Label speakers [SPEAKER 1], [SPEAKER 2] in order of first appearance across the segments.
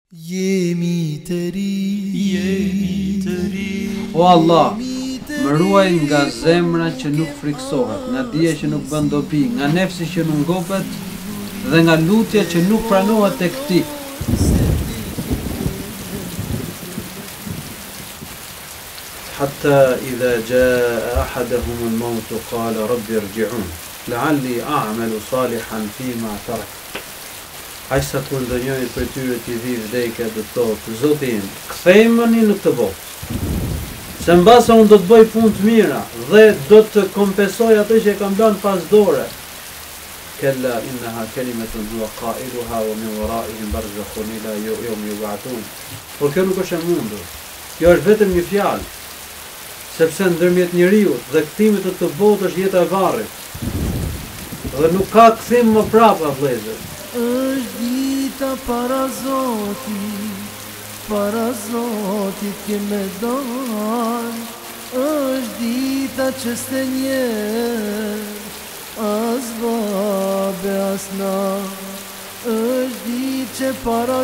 [SPEAKER 1] Jemi të ri,
[SPEAKER 2] O Allah, më ruaj nga zemra që nuk friksohet, nga dija që nuk bën dobi, nga nefsi që nuk ngopet dhe nga lutja që nuk pranohet tek ti. حتى إذا جاء أحدهم الموت قال رب ارجعون لعلي أعمل صالحا فيما ترك. Aq sa kur ndonjëri për tyre t'i vi vdekja do të thotë, Zoti im, kthejmëni në këtë botë. Se mbase unë do të bëj punë të mira dhe do të kompensoj atë që e kam lënë pas dore. Kella innaha kalimatun huwa qailuha wa min waraihim barzakhun ila yawm yub'athun. Por kjo nuk është e mundur. Kjo është vetëm një fjalë. Sepse ndërmjet njeriu dhe kthimit të këtë botë është jeta e varrit. Dhe nuk ka kthim më prapa, vëllezër.
[SPEAKER 1] është dita para Zotit ke me dalë, është dita që s'te njerë, as babe as na, është ditë që para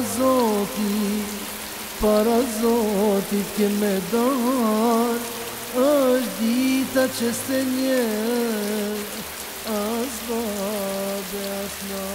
[SPEAKER 1] Zotit ke me dalë, është dita që s'te njerë, as babe as na.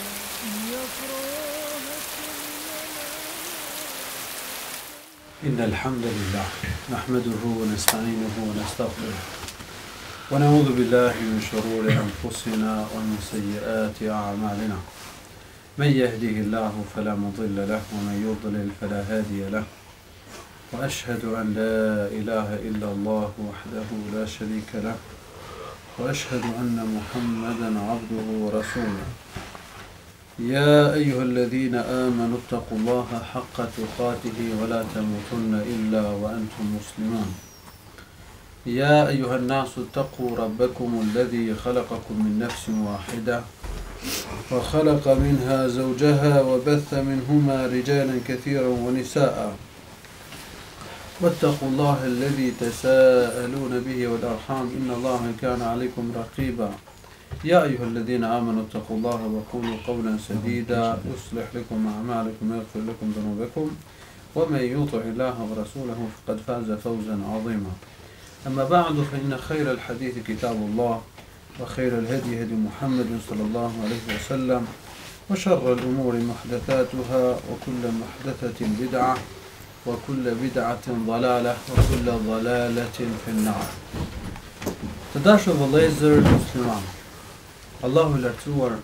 [SPEAKER 2] إن الحمد لله نحمده ونستعينه ونستغفره ونعوذ بالله من شرور أنفسنا ومن سيئات أعمالنا من يهده الله فلا مضل له ومن يضلل فلا هادي له وأشهد أن لا إله إلا الله وحده لا شريك له وأشهد أن محمدا عبده ورسوله يا أيها الذين آمنوا اتقوا الله حق تقاته ولا تموتن إلا وأنتم مسلمون يا أيها الناس اتقوا ربكم الذي خلقكم من نفس واحدة وخلق منها زوجها وبث منهما رجالا كثيرا ونساء واتقوا الله الذي تساءلون به والأرحام إن الله كان عليكم رقيبا يا أيها الذين آمنوا اتقوا الله وقولوا قولا سديدا يصلح لكم أعمالكم ويغفر لكم ذنوبكم ومن يطع الله ورسوله فقد فاز فوزا عظيما أما بعد فإن خير الحديث كتاب الله وخير الهدي هدي محمد صلى الله عليه وسلم وشر الأمور محدثاتها وكل محدثة بدعة وكل بدعة ضلالة وكل ضلالة في النار. تداشوا vëllezër musliman. Allahu lartësuar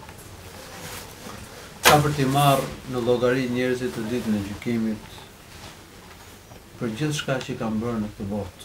[SPEAKER 2] ka për t'i marrë në llogari njerëzit të ditën e gjykimit për gjithë shka që kanë bërë në këtë botë.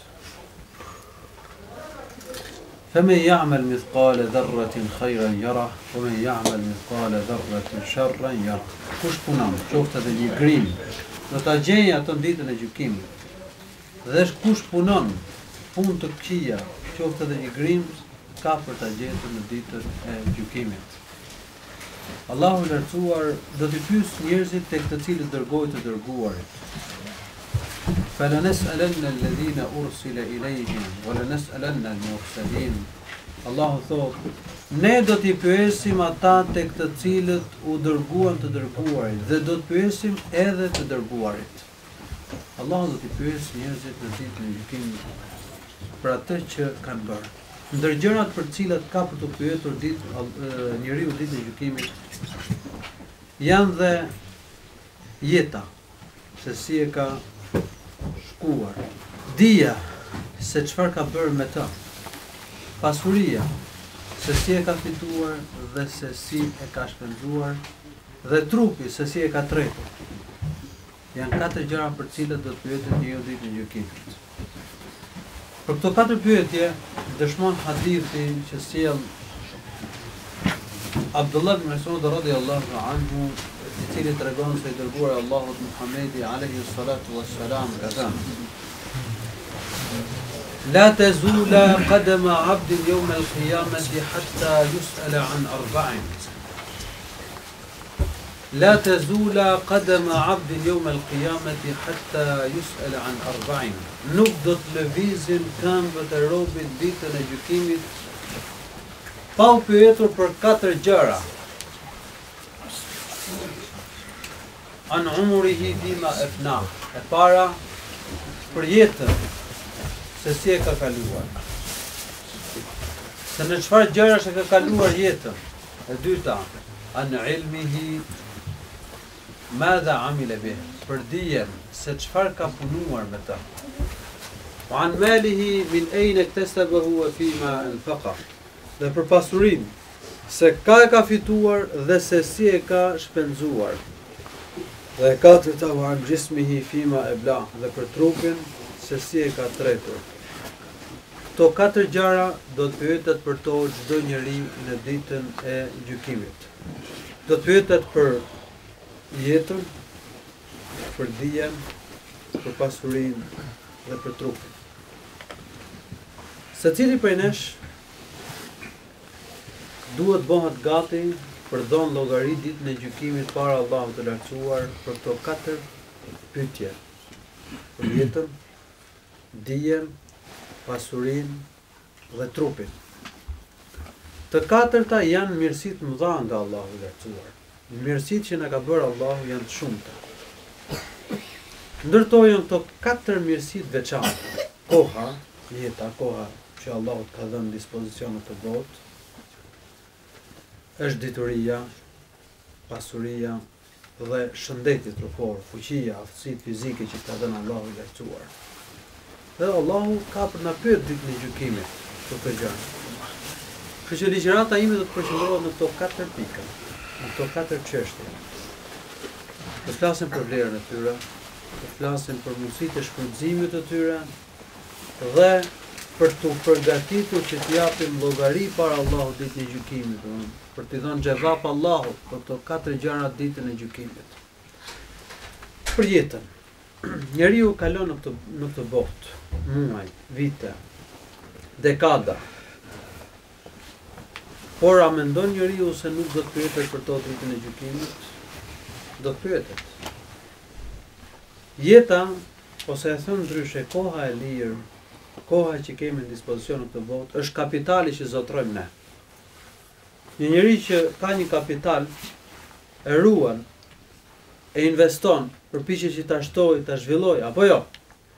[SPEAKER 2] فَمَنْ يَعْمَلْ مِثْقَالَ ذَرَّةٍ خَيْرًا يَرَهُ وَمَنْ يَعْمَلْ مِثْقَالَ ذَرَّةٍ شَرًّا يَرَهُ. Kush punon, qoftë edhe një grim, do ta gjejë atë ditën e gjykimit. Dhe kush punon punë të këqija, qoftë edhe një grim, ka për ta gjetur në ditën e gjykimit. Allahu i lartësuar do t'i pyesë njerëzit tek të cilët dërgoi të dërguarit. فَلَنَسْأَلَنَّ الَّذِينَ أُرْسِلَ إِلَيْهِمْ وَلَنَسْأَلَنَّ الْمُرْسَلِينَ. Allahu thotë, ne do t'i pyesim ata tek të cilët u dërguan të dërguarit dhe do të pyesim edhe të dërguarit. Allahu do t'i pyesë njerëzit në ditën e gjykimit për atë që kanë bërë. Ndër gjërat për cilat ka për të pyetur njeriu ditën e gjykimit janë dhe jeta, se si e ka shkuar, dija se çfarë ka bërë me të, pasuria se si e ka fituar dhe se si e ka shpenzuar, dhe trupi se si e ka tretur. Janë 4 gjëra për cilat do të pyetet njeriu ditën e gjykimit. Për këto 4 pyetje dëshmon hadithi që sjell Abdullah ibn Mas'ud radhiyallahu anhu, i cili tregon se i dërguari Allahut Muhamedi alayhi salatu wassalam ka thënë: لا تزول قدم عبد يوم القيامة حتى يسأل عن 4. لا تزول قدم عبد يوم القيامة حتى يسأل عن 4. Nuk do të lëvizin këmbët e robit ditën e gjykimit pa u pyetur për 4 gjëra. an umrihi fima afna. E para për jetën, se si e ka kaluar. Se në çfarë gjërash e ka kaluar jetën. E dyta, an ilmihi madha amila bih. Për dijen se çfarë ka punuar me të. Wa an malihi min ayna iktasabahu wa fima anfaqa. Dhe për pasurinë, se ka e ka fituar dhe se si e ka shpenzuar. Dhe e katërta wa an jismihi fima ebla, dhe për trupin se si e ka tretur. Këto katër gjëra do të pyetet për to çdo njeri në ditën e gjykimit. Do të pyetet për jetën, për dijen, për pasurinë dhe për trupin. Secili prej nesh duhet bëhet gati për dhënë llogari ditën e gjykimit para Allahut të lartësuar për këto katër pyetje. Për jetën, dijen, pasurinë dhe trupin. Të katërta janë mirësitë mëdha nga Allahu i lartësuar. Mirësitë që na ka bërë Allahu janë të shumta. Ndërto janë këto katër mirësitë veçanta. Koha, jeta, koha që Allahu ka dhënë në dispozicion në të botë, është dituria, pasuria dhe shëndeti trupor, fuqia, aftësitë fizike që ka dhënë Allahu i lartësuar. Dhe Allahu ka për na pyet ditën e gjykimit për këtë gjë. Kështu që ligjërata ime do të përqendrohet në këto katër pika, në këto katër çështje. Do të flasim për vlerën e tyre, do të flasim për mundësitë e shfrytëzimit të tyre dhe për të përgatitur që të japim llogari para Allahut ditën e gjykimit, për të dhënë xhevap Allahut për këto katër gjëra ditën e gjykimit. Për jetën. Njeriu kalon në këtë botë, muaj, vite, dekada. Por a mendon njeriu se nuk do të pyetet për to ditën e gjykimit? Do të pyetet. Jeta, ose e thënë ndryshe, koha e lirë, koha që kemi në dispozicion në këtë botë, është kapitali që zotrojmë ne. Një njeri që ka një kapital, e ruan, e investon, përpiqet që ta shtojë, ta zhvillojë, apo jo?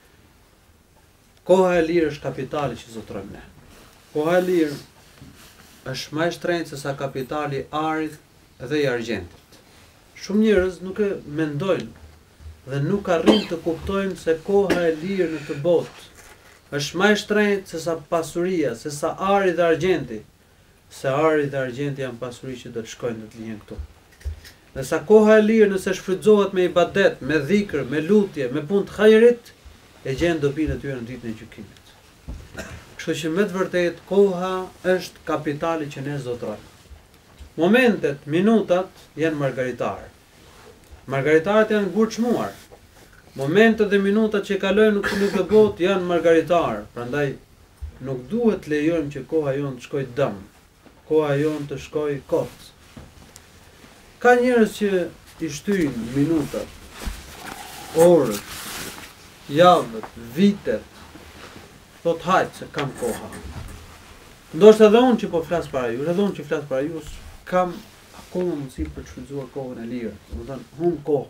[SPEAKER 2] Koha e lirë është kapitali që zotrojmë ne. Koha e lirë është më e shtrenjtë se sa kapitali i arit dhe i argjentit. Shumë njerëz nuk e mendojnë dhe nuk arrin të kuptojnë se koha e lirë në këtë botë është më e shtrenjtë se sa pasuria, se sa ari dhe argjenti. Se ari dhe argjenti janë pasuri që do të shkojnë në të lihen këtu. Dhe sa koha e lirë nëse shfrytëzohet me ibadet, me dhikr, me lutje, me punë të hajrit, e gjen dobinë e tyre në ditën e gjykimit. Kështu që me të vërtetë koha është kapitali që ne zotrojmë. Momentet, minutat janë margaritarë. Margaritarët janë gurçmuar. Momentet dhe minutat që kalojnë në këtë botë janë margaritarë. Prandaj nuk duhet të lejojmë që koha jonë të shkojë dëm. Koha jonë të shkojë kot. Ka njerëz që i shtyjnë minutat, orët, javët, vitet, thot hajt se kam koha. Ndoshta edhe unë që po flas para ju, edhe unë që flas para ju, kam akoma mundësi për të shfrytzuar kohën e lirë. Domethënë, humb kohë.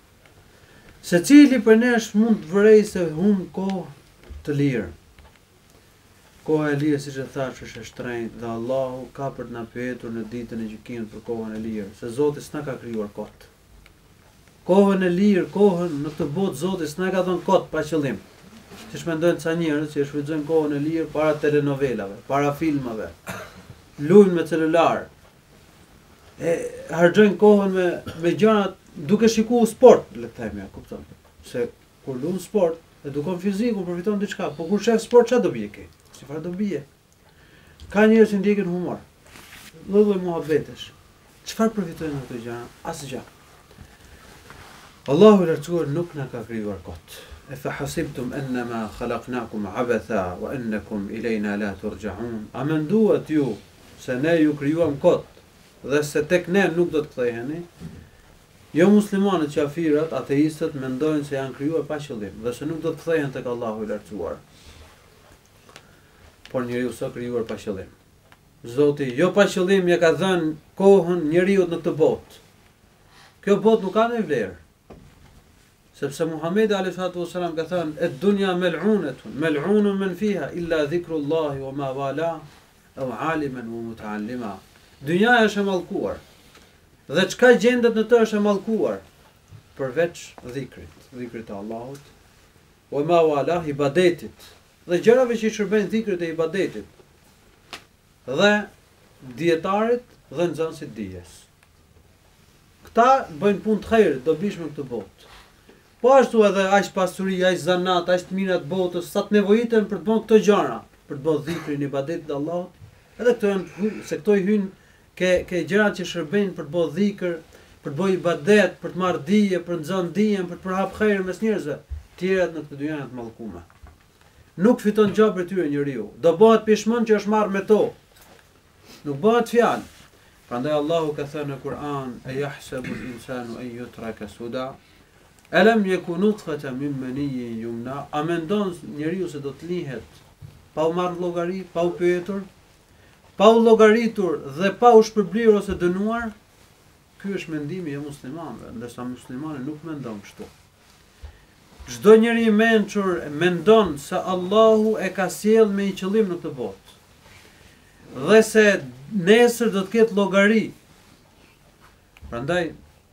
[SPEAKER 2] Secili për nesh mund të vërej se humb kohë të lirë. Koha e lirë, siç e thash, është e shtrenjtë dhe Allahu ka për të na pyetur në ditën e gjykimit për kohën e lirë, se Zoti s'na ka krijuar kot. Kohën e lirë, kohën në këtë botë Zoti s'na ka dhënë kot pa qëllim. Siç mendojnë ca njerëz që shfrytëzojnë kohën e lirë para telenovelave, para filmave, lujnë me celular, e harxojnë kohën me gjëra duke shikuar sport, le të themi, kupton? Se kur luan sport, edukon fizikun, përfiton diçka, po kur shef sport çfarë do bie kë? Çfarë do bie? Ka njerëz që ndjekin humor. Lloj muhabetesh. Çfarë përfitojnë nga këto gjëra? Asgjë. Allahu i lartësuar nuk na ka krijuar kot. E fa hasibtum annama khalaqnakum abatha wa annakum ilayna la turja'un. A menduat ju se ne ju krijuam kot dhe se tek ne nuk do të ktheheni? Jo muslimanët, qafirat, ateistët mendojnë se janë krijuar pa qëllim dhe se nuk do të kthehen tek Allahu i lartësuar. Por njeriu s'ka krijuar pa qëllim. Zoti jo pa qëllim ja ka dhënë kohën njeriu në këtë botë. Kjo botë nuk ka ndonjë vlerë. Sepse Muhamedi alayhi salatu wasalam ka thënë ad-dunya mal'unatun, mal'unun man fiha illa dhikrullahi wa ma wala aw aliman wa muta'allima. Dynja është e mallkuar. Dhe çka gjendet në të është e mallkuar përveç dhikrit të Allahut, wa ma wala ibadetit. Dhe gjërave që i shërbejnë dhikrit e ibadetit. Dhe dietarit dhe nxënësit dijes. Këta bëjnë punë të hajrit, dobishme këtë botë. Po ashtu edhe aq pasuri, aq zanat, aq të mirat botës, sa të nevojiten për të bën këto gjëra, për të bën dhikrin, ibadetin e Allahut. Edhe këto janë se këto i hyjnë ke gjërat që shërbejnë për të bën dhikr, për të bën ibadet, për të marrë dije, për të nxënë dijen, për të përhap hajër mes njerëzve. Tjerat në këtë dynjë janë të mallkuara. Nuk fiton gjë për tyre njeriu. Do bëhet pishmon që është marrë me to. Nuk bëhet fjalë. Prandaj Allahu ka thënë në Kur'an: "E yahsabu al-insanu an yutraka suda?" Alam yakun nutfatan min maniyyin yumna. A mendon njeriu se do të lihet pa u marrë llogari, pa u pyetur, pa u llogaritur dhe pa u shpërblir ose dënuar? Ky është mendimi i muslimanëve, ndërsa muslimani nuk mendon kështu. Çdo njeri i mençur mendon se Allahu e ka sjell me një qëllim në këtë botë. Dhe se nesër do të ketë llogari. Prandaj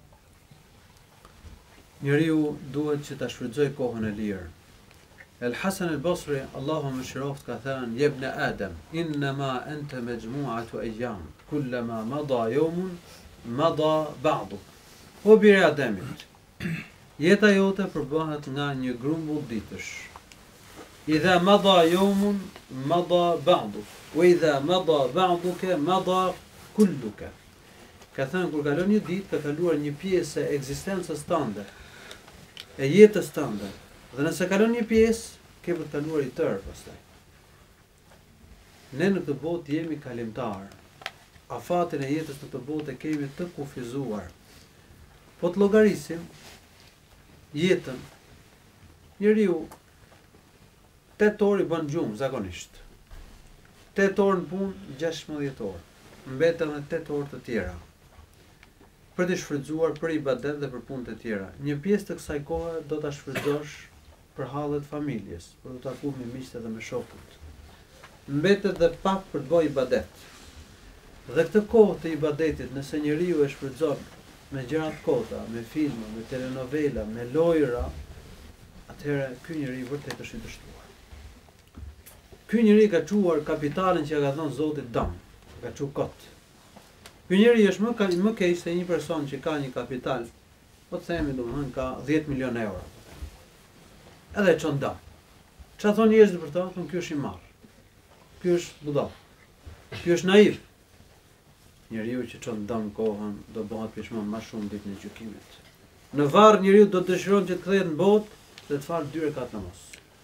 [SPEAKER 2] njeriu duhet që ta shfrytëzoj kohën e lirë. El Hasan el Basri, Allahu më shëroft, ka thënë: "Yebna Adam, innama anta majmu'atu ayyam, kullama mada yawmun mada ba'du." O biri i Ademit, jeta jote përbëhet nga një grumbull ditësh. Idha mada yawmun mada ba'du, wa idha mada ba'duka mada kulluka. Ka thënë kur kalon një ditë, ka kaluar një pjesë e ekzistencës tënde, e jetës tënde. Dhe nëse kalon një pjesë, ke për të kaluar i tërë pastaj. Ne në këtë botë jemi kalimtar. Afatin e jetës në këtë botë e kemi të kufizuar. Po të llogarisim jetën, njeriu 8 orë i bën gjumë zakonisht. 8 orë në punë, 16 orë. Mbeten edhe 8 orë të tjera për të shfrytzuar për ibadet dhe për punët e tjera. Një pjesë të kësaj kohe do ta shfrytëzosh për hallet familjes, për të takuar me miqtë dhe me shokët. Mbetet dhe pak për të bërë ibadet. Dhe këtë kohë të ibadetit, nëse njeriu e shfrytëzon me gjëra të kota, me filma, me telenovela, me lojra, atëherë ky njeri vërtet është i dështuar. Ky njeri ka çuar kapitalin që ka dhënë Zoti dëm, ka çu kot. Ky njeri është më keq se një person që ka një kapital, po të themi domethënë ka 10 milionë euro. Edhe çon dëm. Çfarë thonë njerëzit për to? Thonë ky është i marr. Ky është budall. Ky është naiv. Njeriu që çon dëm kohën do bëhet pishmon më shumë ditën e gjykimit. Në varr njeriu do të dëshiron që të kthehet në botë dhe të falë 2 rekat namaz.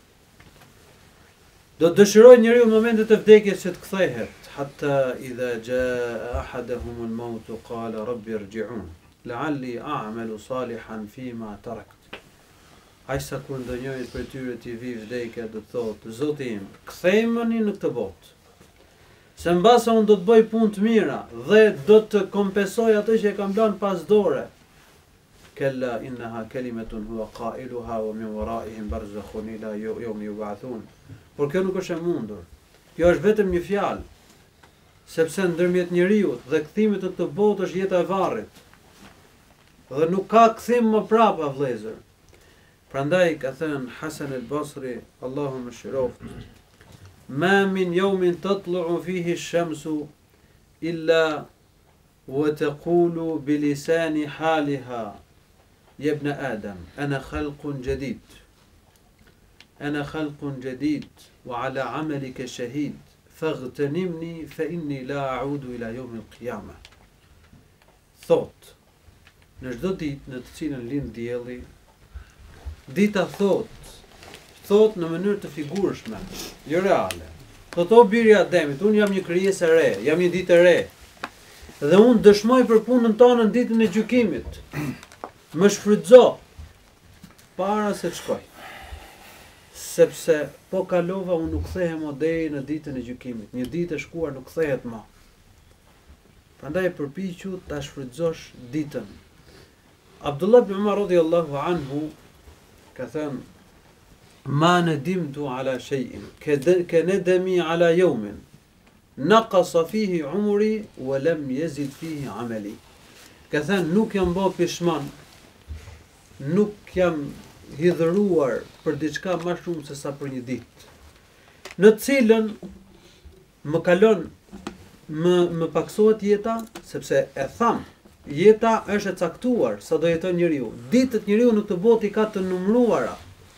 [SPEAKER 2] Do të dëshirojë njeriu në momentet e vdekjes që të kthehet, hatta idha jaa ahaduhum al-maut qala rabbi irji'un la'alli a'malu salihan fima tarakt. Ai sa kur ndonjërit për tyre t'i vi vdekja do të thotë: Zoti im, kthejmëni në këtë botë. Se mbasa unë do të bëj punë të mira dhe do të kompensoj atë që e kam lënë pas dore. Kella innaha kalimatun huwa qailuha wa min waraihim barzakhun ila yawmi yub'athun. Por kjo nuk është e mundur. Kjo është vetëm një fjalë. Sepse ndërmjet njeriu dhe kthimit të këtë botë është jeta e varrit. Dhe nuk ka kthim më prapa, vëllezër. Prandaj ka thënë Hasan al-Basri, Allahu më shëroft: "Ma min yawmin tatlu'u fihi ash-shamsu illa wa taqulu bi lisani haliha ya ibn Adam ana khalqun jadid. Ana khalqun jadid wa ala 'amalika shahid. Faghtanimni fa inni la a'udu ila yawm al-qiyamah." Thot, në çdo ditë në të cilën lind dielli, dita thot në mënyrë të figurshme, jo reale. Thot: "O biri i Ademit, unë jam një krijesë e re, jam një ditë e re. Dhe unë dëshmoj për punën tonë në ditën e gjykimit. Më shfrytëzo para se të shkoj. Sepse po kalova unë nuk kthehem më deri në ditën e gjykimit. Një ditë e shkuar nuk kthehet më. Prandaj përpiqu ta shfrytëzosh ditën." Abdullah ibn Umar radhiyallahu anhu ka thënë ma nadimtu ala shay'in ka nadami ala yawmin naqasa fihi umri wa lam yazid fihi amali. Ka thënë nuk jam bë pishman, nuk jam hidhëruar për diçka më shumë se sa për një ditë, në cilën më kalon më paksohet jeta, sepse e tham, jeta është e caktuar sa do jeton njeriu. Ditët njeriu në këtë botë i ka të numëruara.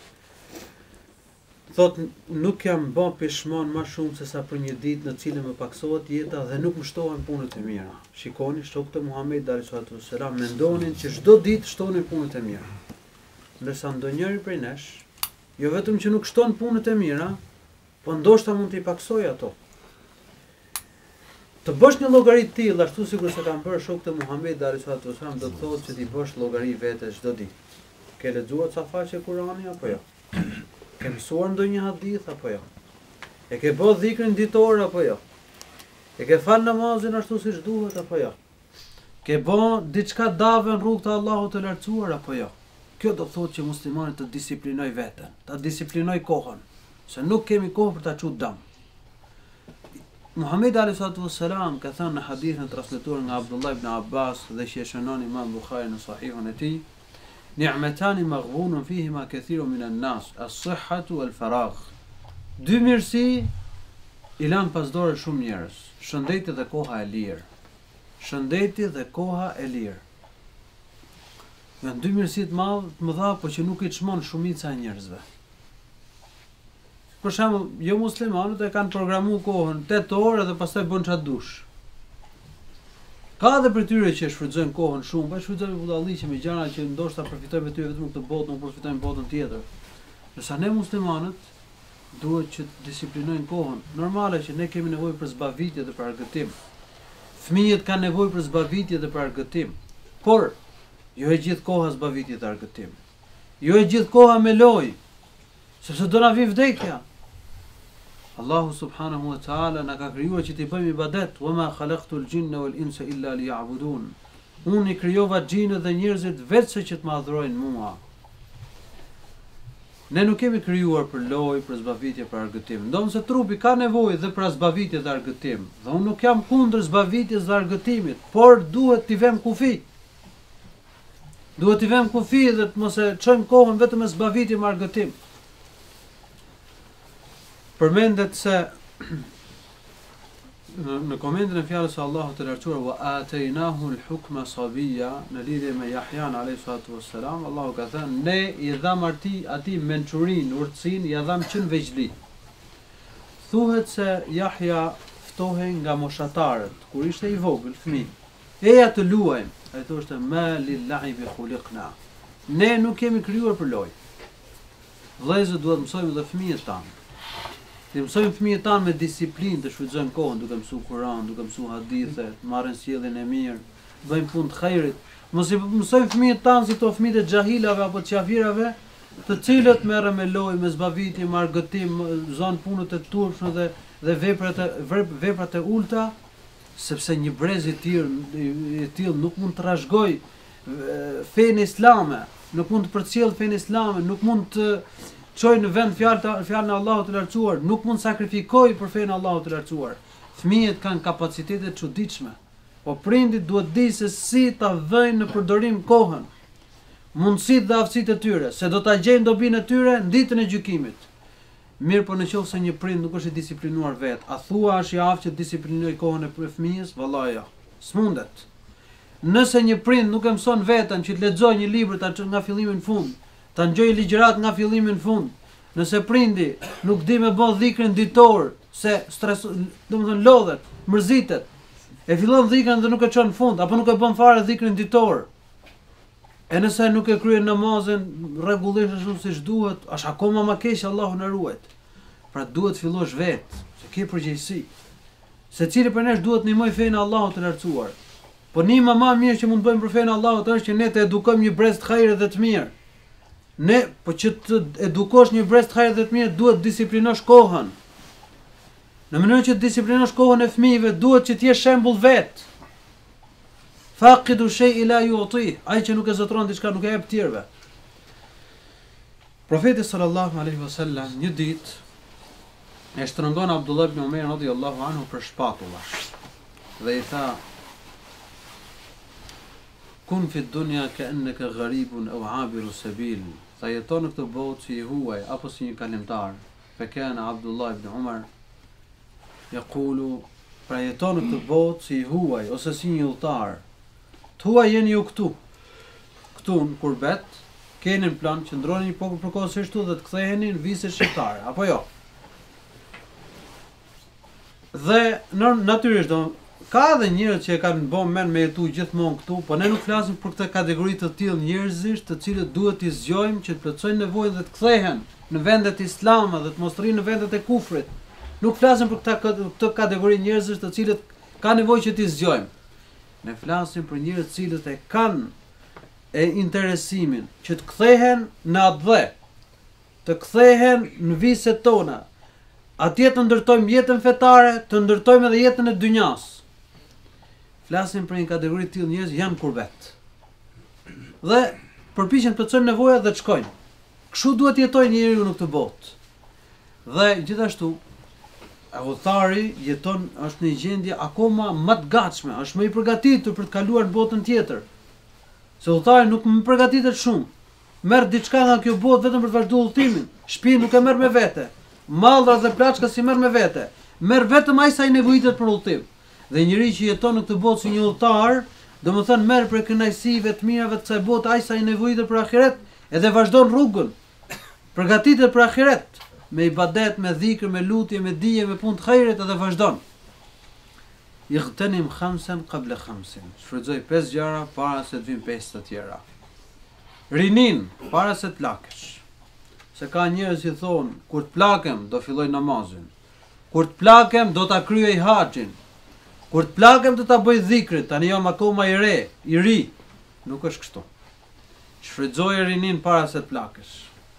[SPEAKER 2] Thot nuk jam bë pishman më shumë se sa për një ditë në cilën më paksohet jeta dhe nuk më shtohen punët e mira. Shikoni, shokët e Muhamedit alayhi wasallam mendonin që çdo ditë shtonin punët e mira. Ndërsa ndonjëri prej nesh, jo vetëm që nuk shton punët e mira, po ndoshta mund t'i paksoj ato. Të bësh një llogari të tillë, ashtu sikur se kanë bërë shokët e Muhamedit alayhi wasallam, do të thotë që ti bësh llogari vetes çdo ditë. Ke lexuar ca faqe Kurani apo jo? Ke mësuar ndonjë hadith apo jo? E ke bërë dhikrin ditor apo jo? E ke fal namazin ashtu siç duhet apo jo? Ke bërë diçka dave në rrugt të Allahut të lartësuar apo jo? Kjo do thotë që muslimani të disiplinoj veten, ta disiplinoj kohën, se nuk kemi kohë për ta çuar dëm. Muhamedi alayhi wasallam ka thënë në hadithin transmetuar nga Abdullah ibn Abbas dhe që e shënon Imam Buhari në Sahihun e tij, ni'matani maghbunun fihima kathirun min an-nas, as-sihhatu wal-faragh. Dy mirësi i lanë pas dore shumë njerëz, shëndeti dhe koha e lirë. Shëndeti dhe koha e lirë. Janë dy mirësi të mëdha, por që nuk i çmon shumica e njerëzve. Për shembull, jo muslimanët e kanë programuar kohën 8 orë dhe pastaj bën çfarë dush. Ka edhe për tyre që shfrytëzojnë kohën shumë, po shfrytëzojnë budalliqe me gjëra që ndoshta përfitojnë me ty vetëm këtë botë, nuk përfitojnë botën tjetër. Ndërsa ne muslimanët duhet që të disiplinojnë kohën. Normale që ne kemi nevojë për zbavitje dhe për argëtim. Fëmijët kanë nevojë për zbavitje dhe për argëtim. Por jo e gjithë koha zbavitje dhe argëtim. Jo e gjithë koha me lojë, sepse do na vi vdekja. Allahu subhanahu wa ta'ala na ka krijuar që t'i bëjmë ibadet, wa ma khalaqtul jinna wal insa illa liya'budun. Unë i krijova xhinët dhe njerëzit vetëm që të më adhurojnë mua. Ne nuk kemi krijuar për lojë, për zbavitje, për argëtim. Ndonë trupi ka nevojë dhe për zbavitje dhe argëtim. Dhe unë nuk jam kundër zbavitjes dhe argëtimit, por duhet t'i vëmë kufi. Duhet t'i vëmë kufi dhe të mos e çojmë kohën vetëm me zbavitje me argëtim. Përmendet se në komentin e fjalës së Allahut të lartësuar wa ataynahu al-hukma sabiyya në lidhje me Yahyan alayhi salatu wassalam, Allahu ka thënë ne i dham atij mençurinë, urtësinë, i dham qen veçli. Thuhet se Yahya ftohej nga moshatarët kur ishte i vogël, fëmijë. Eja të luajmë, ai thoshte ma lil-la'ibi khuliqna. Ne nuk kemi krijuar për lojë. Vëllezër, duhet mësojmë dhe fëmijët tanë. Të mësojmë fëmijët tanë me disiplinë të shfrytëzojmë kohën, duke mësuar Kur'an, duke mësuar hadithe, marrin sjelljen e mirë, bëjmë punë të xhairit. Mos i mësojmë fëmijët tanë si to fëmijët e xahilave apo të qafirave, të cilët merren me lojë, me zbavitje, me argëtim, zon punët e turpshme dhe veprat e ulta, sepse një brez i tillë nuk mund të trashëgojë fenë islame, nuk mund të përcjell fenë islame, nuk mund të çoj në vend fjalën e Allahut të lartësuar, nuk mund sakrifikoj për fenë e Allahut të lartësuar. Fëmijët kanë kapacitete të çuditshme, po prindit duhet di se si ta vëjnë në përdorim kohën, mundësitë dhe aftësitë e tyre, se do ta gjejnë dobinë e tyre në ditën e gjykimit. Mirë, po nëse një prind nuk është i disiplinuar vet, a thua është i aftë që të disiplinoj kohën e fëmijës? Vallahi jo. S'mundet. Nëse një prind nuk e mëson veten që të lexojë një libër nga fillimi në fund, ta ngjojë ligjërat nga fillimi në fund. Nëse prindi nuk di me bë dhikrin ditor, se domethënë lodhet, mërzitet, e fillon dhikrin dhe nuk e çon në fund, apo nuk e bën fare dhikrin ditor. E nëse nuk e kryen namazin rregullisht ashtu siç duhet, është akoma më keq, Allahu na ruaj. Pra duhet fillosh vetë, se ke përgjegjësi. Secili për nesh duhet ndihmoj fenë e Allahut të lartësuar. Po nima më mirë që mund të bëjmë për fenë e Allahut është që ne të edukojmë një brez të xhairit dhe të mirë. Ne, po që të edukosh një brez të xhairit dhe të mirë, duhet të disiplinosh kohën. Në mënyrë që të disiplinosh kohën e fëmijëve, duhet që të jesh shembull vet. Faqidu shay'in la yu'ti, ai që nuk e zotron diçka nuk e jep tjerëve. Profeti sallallahu alaihi wasallam një ditë e shtrëngon Abdullah ibn Umar radhiyallahu anhu për shpatulla. Dhe i tha: Kun fi dunya ka'annaka gharibun aw 'abiru sabil. Sa jeton në këtë botë si i huaj apo si një kalimtar. Fa kana Abdullah ibn Umar yaqulu, pra jeton në këtë botë si i huaj ose si një udhëtar. Të huaj jeni ju këtu. Këtu në kurbet keni në plan që ndroni një popull përkohësisht dhe të ktheheni në vizë shqiptare, apo jo? Dhe natyrisht ka edhe njerëz që e kanë bën mend me jetu gjithmonë këtu, po ne nuk flasim për këtë kategori të tillë njerëzish, të cilët duhet t'i zgjojmë që të plotësojnë nevojën dhe të kthehen në vendet islame dhe të mos rrinë në vendet e kufrit. Nuk flasim për këtë kategori njerëzish të cilët ka nevojë që t'i zgjojmë. Ne flasim për njerëz të cilët e kanë interesimin që të kthehen në atë dhe, të kthehen në viset tona, atje të ndërtojmë jetën fetare, të ndërtojmë edhe jetën e dynjas. Flasim për një kategori të tillë njerëz janë kurbet. Dhe përpiqen të plotësojnë nevojat dhe të shkojnë. Kështu duhet jetojë njeriu në këtë botë. Dhe gjithashtu udhëtari jeton është në një gjendje akoma më të gatshme, është më i përgatitur për të kaluar në botën tjetër. Se udhëtari nuk më përgatitet shumë. Merr diçka nga kjo botë vetëm për të vazhduar udhëtimin. Shtëpinë nuk e merr me vete. Mallra dhe plaçka si merr me vete. Merr vetëm ai sa i nevojitet për udhëtim. Dhe njeriu që jeton në këtë botë si një udhëtar, domethënë merr për kënaqësive të mirave të kësaj bote ai sa i nevojitet për ahiret, edhe vazhdon rrugën. Përgatitet për ahiret, me ibadet, me dhikr, me lutje, me dije, me punë të hajrit edhe vazhdon. Ightanim khamsan qabla khamsin. Shfrytëzoj 5 gjëra para se të vinë 5 të tjera. Rinin para se të lakesh. Se ka njerëz që thonë, kur të plakem do filloj namazin. Kur të plakem do ta kryej haxhin. Kur të plakem do ta bëj dhikrin, tani jam akoma i ri. Nuk është kështu. Shfrytëzoje rinin para se të plakesh.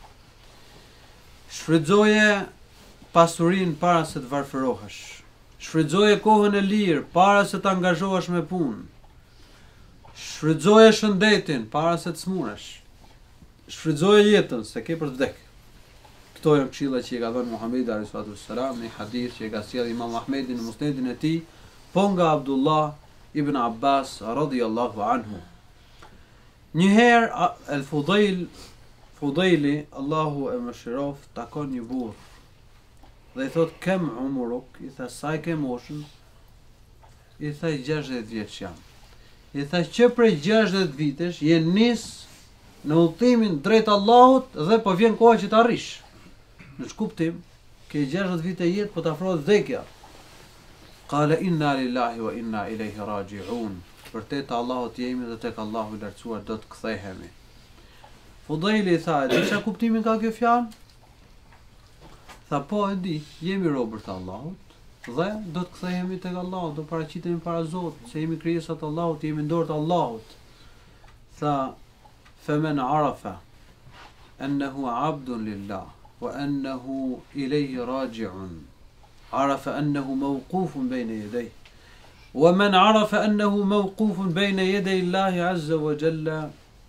[SPEAKER 2] Shfrytëzoje pasurinë para se të varfërohesh. Shfrytëzoje kohën e lirë para se të angazhohesh me punë. Shfrytëzoje shëndetin para se të smuresh. Shfrytëzoje jetën se ke për të vdekur. Këto janë këshilla që i ka dhënë Muhamedi alayhi salatu wassalam në hadith që e ka sjellë Imam Ahmedi në musnedin e tij, po nga Abdullah ibn Abbas radhiyallahu anhu. Njëherë Fudaili, Allahu e mëshiroft, takon një burr. Dhe i thot, kem umuruk, i tha, sa i ke moshën? I tha, 60 vjeç jam. I tha, që prej 60 vitesh, je nis në udhëtimin drejt Allahut dhe po vjen koha që të arrish. Në shkuptim, ke 60 vite jetë, po të afrohet vdekja. Qala inna lillahi wa inna ilaihi raji'un. Vërtet Allahut jemi dhe tek Allahu i lartësuar do të kthehemi. Fudaili tha, e di çfarë kuptimin ka kjo fjalë? Tha, po e di, jemi robër të Allahut dhe do të kthehemi tek Allahu, do paraqitemi para Zotit, se jemi krijesa të Allahut, jemi në dorë të Allahut. Tha, faman arafa annahu 'abdun lillah wa annahu ilayhi raji'un. Arafa annahu mawqufun bayna yadayhi. ومن عرف أنه موقوف بين يدي الله عز وجل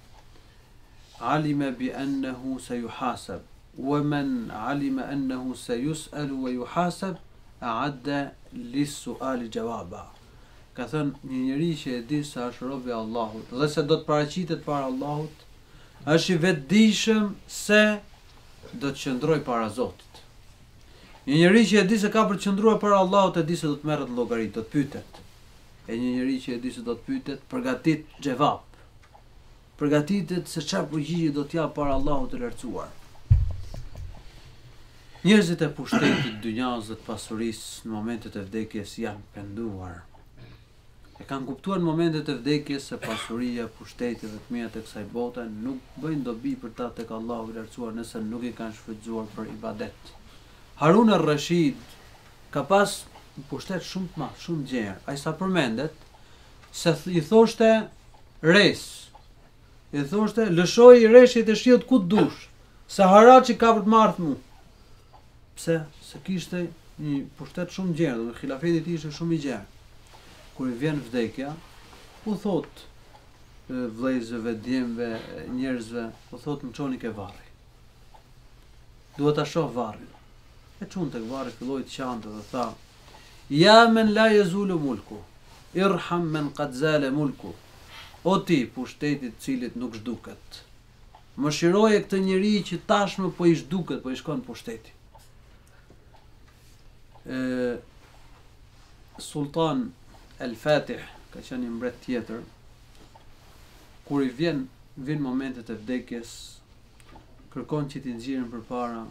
[SPEAKER 2] علم بأنه سيحاسب ومن علم أنه سيسأل ويحاسب أعد للسؤال جوابا. Ka thënë një njeri që e di se është robi i Allahut dhe se do të paraqitet para Allahut, është i vetëdijshëm se do të qëndroj para Zotit. Një njeri që e di se ka për të qëndruar para Allahut, e di se do të merret llogari, do të pyetet. E një njeri që e di se do të pyetet, përgatit xhevap. Përgatitet se çfarë përgjigje do t'jap para Allahut të lartësuar. Njerëzit e pushtetit, dynjas dhe të pasurisë në momentet e vdekjes janë penduar. E kanë kuptuar në momentet e vdekjes se pasuria, pushteti dhe të mirat e kësaj bote nuk bëjnë dobi për ta tek Allahu i lartësuar nëse nuk i kanë shfrytzuar për ibadet. Harun ar-Rashid ka pas pushtet shumë të madh, shumë gjerë. Ai sa përmendet se i thoshte res. I thoshte lëshoj reshjet e shiut ku dush, se haraçi ka për të marrë mu. Pse? Se kishte një pushtet shumë gjerë, dhe xhilafeti i tij ishte shumë i gjerë. Kur i vjen vdekja, u thot vëllezërve, djemve, njerëzve, u thot më çoni ke varri. duhet ta shoh varrin. E çun tek varri, filloi të qante dhe tha: "Ya men la yazulu mulku, irham men qad zala mulku." O ti, pushtetit cilit nuk zhduket, më shiroje këtë njeri që tashmë po i zhduket, po i shkon pushteti. Sultan El Fatih, ka qenë një mbret tjetër, kur i vjen momentet e vdekjes, kërkon që t'i nxjerrin përpara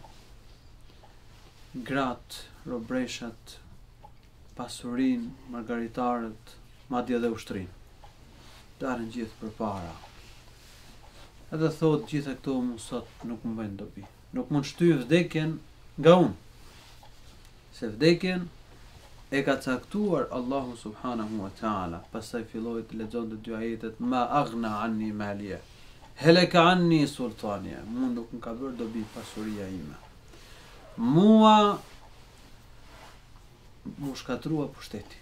[SPEAKER 2] gratë, robreshat, pasurinë, margaritarët, madje edhe ushtrinë. Dalën gjithë përpara. Edhe thot gjitha këto mu sot nuk më bëjnë dobi. Nuk mund shtyj vdekjen nga unë. Se vdekjen e ka caktuar Allahu subhanahu wa ta'ala. Pastaj filloi të lexonte dy ajetet: "Ma aghna anni maliya, helaka anni sultania." Mund nuk më ka bërë dobi pasuria ime. Mua mu shkatrua pushteti.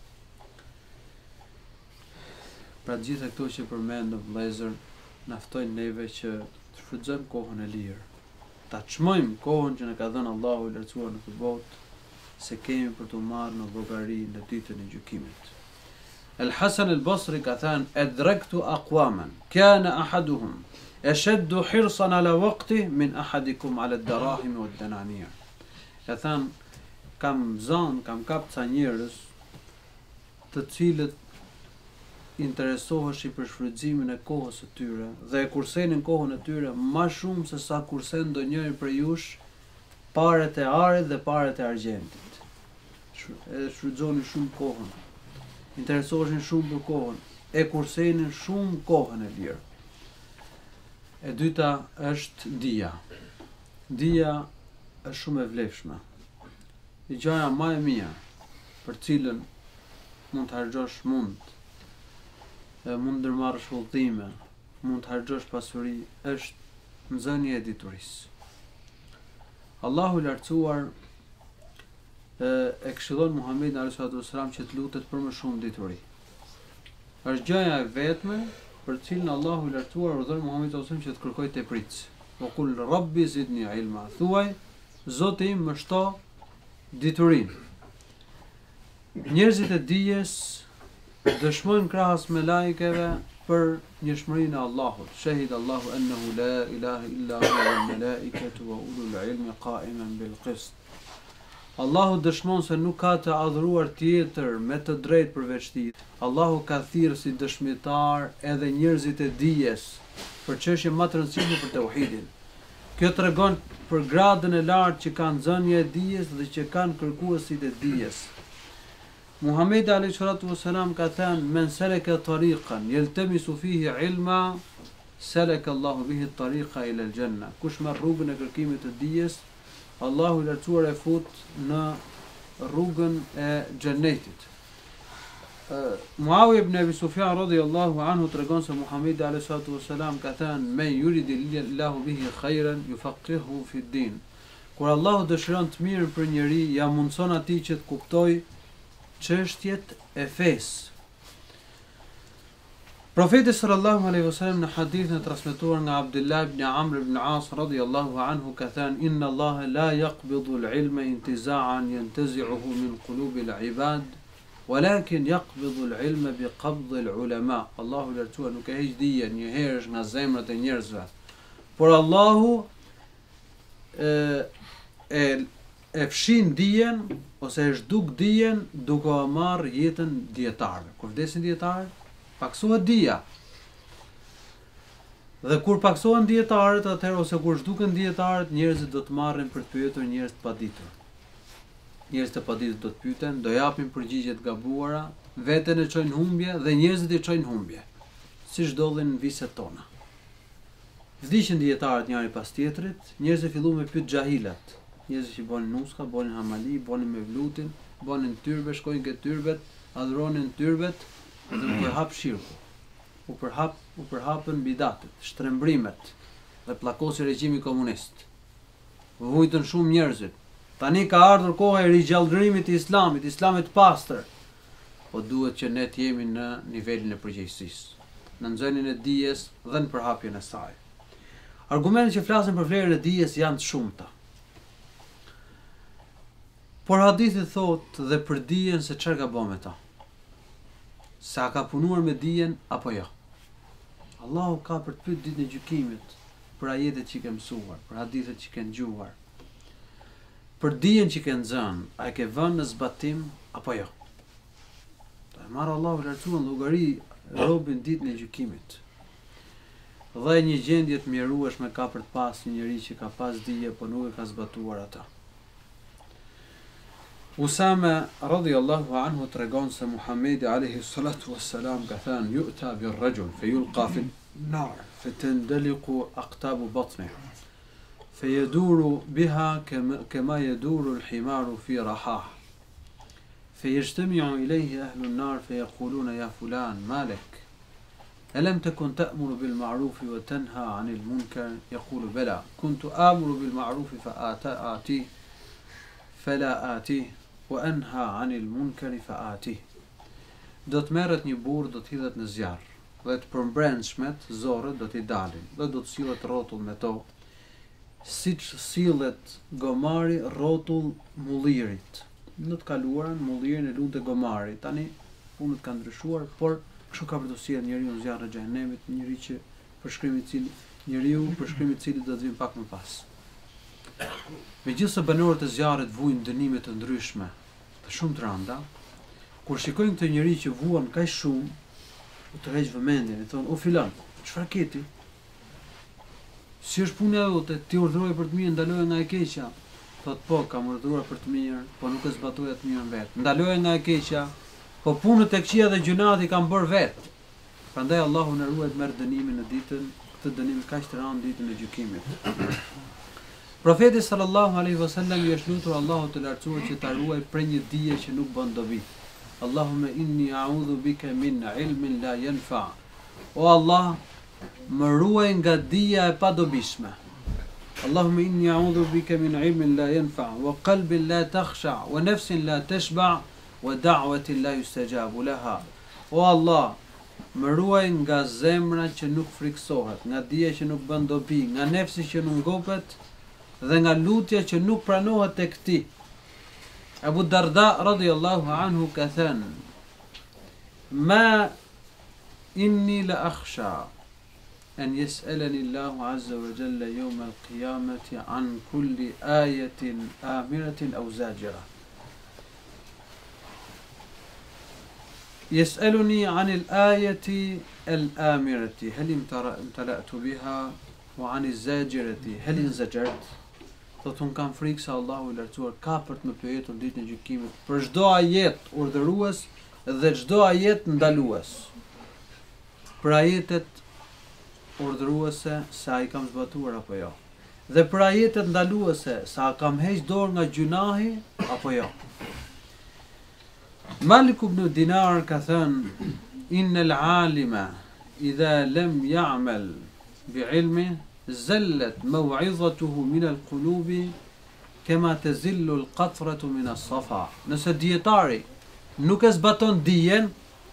[SPEAKER 2] Pra gjitha këto që përmendëm vëllezër, naftojnë neve që të shfrytëzojmë kohën e lirë, ta çmojmë kohën që na ka dhënë Allahu i lartësuar në këtë botë, se kemi për të marrë në llogari në ditën e gjykimit. El Hasan el Basri ka thënë: "Adraktu aqwaman kana ahaduhum ashaddu hirsan ala waqti min ahadikum ala ad-darahim wa ad-dananir." Ka thënë, kam kap ca njerëz të cilët interesoheshi për shfrytëzimin e kohës së tyre dhe e kursenin kohën e tyre më shumë se sa kursen ndonjëri prej jush paret e arit dhe paret e argjentit. Shfrytëzonin shumë kohën, interesoheshin shumë për kohën, e kursenin shumë kohën e lirë. E dyta është dija. Dija është shumë e vlefshme. Gjëja më e mirë për cilën mund të harxhosh mund ndërmarrësh udhime, mund të harxhosh pasuri, është nxënia e diturisë. Allahu i lartësuar e këshillon Muhamedit a.s. që të lutet për më shumë dituri. Është gjëja e vetme për cilën Allahu i lartësuar urdhon Muhamedit a.s. që të kërkojë tepritës. "Wa qul rabbi zidni ilma." Thuaj, Zoti im më shto diturinë. Njerëzit e dijes dëshmojnë krahas me laikeve për njëshmërinë e Allahut. Shahid Allahu ennehu la ilaha illa huwa wal malaikatu wa ulul ilmi qa'iman bil qist. Allahu dëshmon se nuk ka të adhuruar tjetër me të drejtë përveç Tij. Allahu ka thirrë si dëshmitar edhe njerëzit e dijes për çështje më të rëndësishme për tauhidin. Kjo tregon për gradën e lartë që kanë nxënja e dijes dhe që kanë kërkuesit e dijes. Muhamedi alayhi salatu wasalam ka thënë: "Men salaka tariqan yaltamisu fihi ilma, salaka Allahu bihi at-tariqa ila al-janna." Kush merr rrugën e kërkimit të dijes, Allahu i lartësuar e fut në rrugën e xhenetit. Muawiya ibn Abi Sufjan radhiyallahu anhu tregon se Muhamedi alayhi salatu wasalam ka thënë: "Men yuridillahu bihi khayran yufaqihu fi ad-din." Kur Allahu dëshiron të mirë për njeri, ja mundson atij që të kuptojë çështjet e fesë. Profeti sallallahu alaihi wasallam në hadithin e transmetuar nga Abdullah ibn Amr ibn As radhiyallahu anhu ka thënë: "Inna Allaha la yaqbidu al-ilma intiza'an yantazi'uhu min qulubi al-ibad, walakin yaqbidu al-ilma biqabd al-ulama." Allahu lartësuar nuk e heq dijen një herësh nga zemrat e njerëzve, por Allahu e fshin dijen ose e zhduk dijen duke o marrë jetën dietarëve. Kur vdesin dietarët, paksohet dija. Dhe kur paksohen dietarët, atëherë ose kur zhduken dietarët, njerëzit do të marrin për të pyetur njerëz të paditur. Njerëz të paditur do të pyeten, do japin përgjigje të gabuara, veten e çojnë humbje dhe njerëzit e çojnë humbje, siç ndodhin në viset tona. Vdiqën dietarët njëri pas tjetrit, njerëzit filluan me pyet xahilat. Njerëzit që bonin nuska, bonin hamali, bonin me vlutin, bonin tyrbe, shkojnë ke tyrbet, adhuronin tyrbet dhe u përhap shirku. U përhapën bidatet, shtrembrimet dhe plakosi regjimi komunist. Vujtën shumë njerëzit. Tani ka ardhur koha e rigjallërimit të Islamit, Islamit pastër. Po duhet që ne të jemi në nivelin e përgjegjësisë, në nxënien e dijes dhe në përhapjen e saj. Argumentet që flasin për vlerën e dijes janë të shumta. Por hadithi thot dhe për dijen se çfarë ka bën me ta. Sa ka punuar me dijen apo jo. Allahu ka për të pyet ditën e gjykimit për ajetet që ke mësuar, për hadithet që ke dëgjuar. Për dijen që ke nxënë, a e ke vënë në zbatim apo jo? Ta marr Allahu lartësuar llogari robin ditën e gjykimit. Dhe një gjendje të mjerueshme ka për të pas një njeri që ka pas dije, po nuk e ka zbatuar ata. Usame radhiyallahu anhu tregon se Muhamedi alayhi salatu wassalam ka thënë yu'ta bir rajul fayulqa fi an-nar fatandaliqu aqtabu batnihi فيدور بها كما يدور الحمار في رحاه فيجتمع إليه أهل النار فيقولون يا فلان ما لك ألم تكن تأمر بالمعروف وتنهى عن المنكر يقول بلى كنت آمر بالمعروف فآتيه فلا آتيه وأنهى عن المنكر فآتيه. Do të merret një burr, do të hidhet në zjarr, dhe të përmbrendshmet, zorët do t'i dalin, dhe do të sillet rrotull me to, siç sillet gomari rrotull mullirit. Në të kaluarën mullirin e lundë gomarit. Tani punët kanë ndryshuar, por kështu ka për të sjellë njeriu në zjarrin e xhenemit, njeriu përshkrimi i cili do të vinë pak më pas. Megjithëse banorët e zjarrit vujnë dënime të ndryshme, të shumë të rënda, kur shikojnë këtë njeri që vuan kaq shumë, u tërheq vëmendjen, i thonë: "O filan, çfarë ke ti? Si është puna jote? Ti urdhëroi për të mirë, ndaloje nga e keqja." Thot: "Po, kam urdhëruar për të mirë, po nuk e zbatoja të mirën vet. Ndaloje nga e keqja, po punët e këqija dhe gjunat i kam bërë vet." Prandaj Allahu na ruaj të merr dënimin në ditën, këtë dënim kaq të rënd ditën e gjykimit. Profeti sallallahu alaihi wasallam i është lutur Allahut të lartësuar që ta ruaj prej një dije që nuk bën dobi. Allahumma inni a'udhu bika min ilmin la yanfa. O Allah, më ruaj nga dija e padobishme. Allahumma inni a'udhu bika min ilmin la yanfa wa qalbin la takhsha wa nafsin la tashba wa da'watin la yustajabu laha. O Allah, më ruaj nga zemra që nuk friksohet, nga dija që nuk bën dobi, nga nefsi që nuk ngopet dhe nga lutja që nuk pranohet tek ti. Abu Darda radhiyallahu anhu ka thënë: "Ma inni la akhsha an yas'alani Allahu azza wa jalla yawm al-qiyamati an kulli ayatin amiratin aw zajira. يسألني عن الآية الآمرة هل امتلأت بها وعن الزاجرة هل انزجرت." Thotë unë kam frikë se Allahu i lartësuar ka për të më pyetur ditën e gjykimit për çdo ajet urdhërues dhe çdo ajet ndalues. Për ajetet urdhëruese sa I kam zbatuar apo jo. Dhe për ajetet ndaluese sa kam heq dorë nga gjunahi apo jo. Malik ibn Dinar ka thënë: "Innal alima idha lam ya'mal bi'ilmi زلت موعظته من القلوب كما تزل القطرة من الصفا." Nëse dietari nuk e zbaton dijen,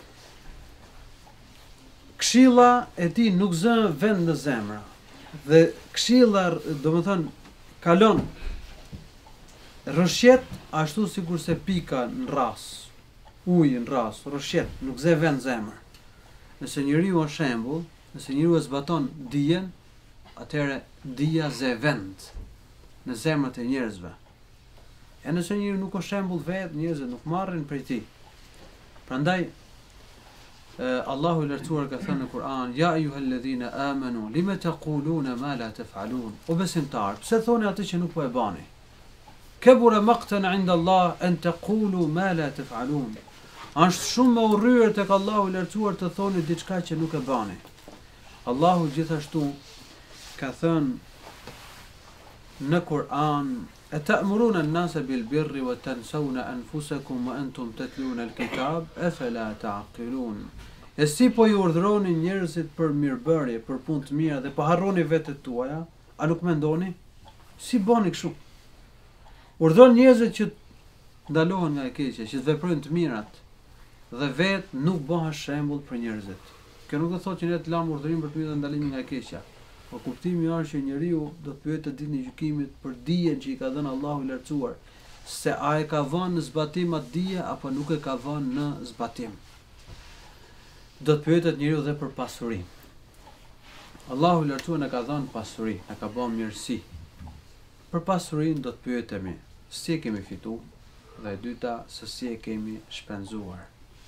[SPEAKER 2] këshilla e tij nuk zën vend në zemra. Dhe këshilla, domethënë, kalon rrëshjet ashtu sikur se pika në rras, ujë në rras, rrëshjet nuk zë vend në zemër. Nëse njeriu është shembull, nëse njeriu e zbaton dijen, atëre dija zë vend në zemrat e njerëzve. E nëse njeriu nuk është shembull vet, njerëzit nuk marrin prej tij. Prandaj Allahu I lartësuar ka thënë në Kur'an: "Ya ayyuhalladhina amanu lima taquluna ma la taf'alun." O besimtar, pse thoni atë që nuk po e bani? Kabura maqtan 'inda Allah an taqulu ma la taf'alun. Është shumë më urryer tek Allahu I lartësuar të thoni diçka që nuk e bani. Allahu gjithashtu ka thënë në Kur'an: "Ata'muruna an-nasa bil birri wa tansawna anfusakum wa antum tatluna al-kitab afala ta'qilun." E si po ju urdhëroni njerëzit për mirëbërje, për punë të mira dhe po harroni vetet tuaja, a nuk mendoni? Si bani kështu? Urdhëron njerëzit që ndalohen nga e keqja, që të veprojnë të mirat, dhe vetë nuk bëhen shembull për njerëzit. Kjo nuk do thotë që ne të lamë urdhërim për të mirë dhe ndalimin nga e keqja. Po kuptimi është që njeriu do të pyetet ditën e gjykimit për dijen që I ka dhënë Allahu I lartësuar, se a e ka vënë në zbatim atë dije apo nuk e ka vënë në zbatim. Do të pyetet njeriu dhe për pasurinë. Allahu i lartësuar na ka dhënë pasuri, na ka bërë mirësi. Për pasurinë do të pyetemi, si e kemi fituar, dhe e dyta, se si e kemi shpenzuar.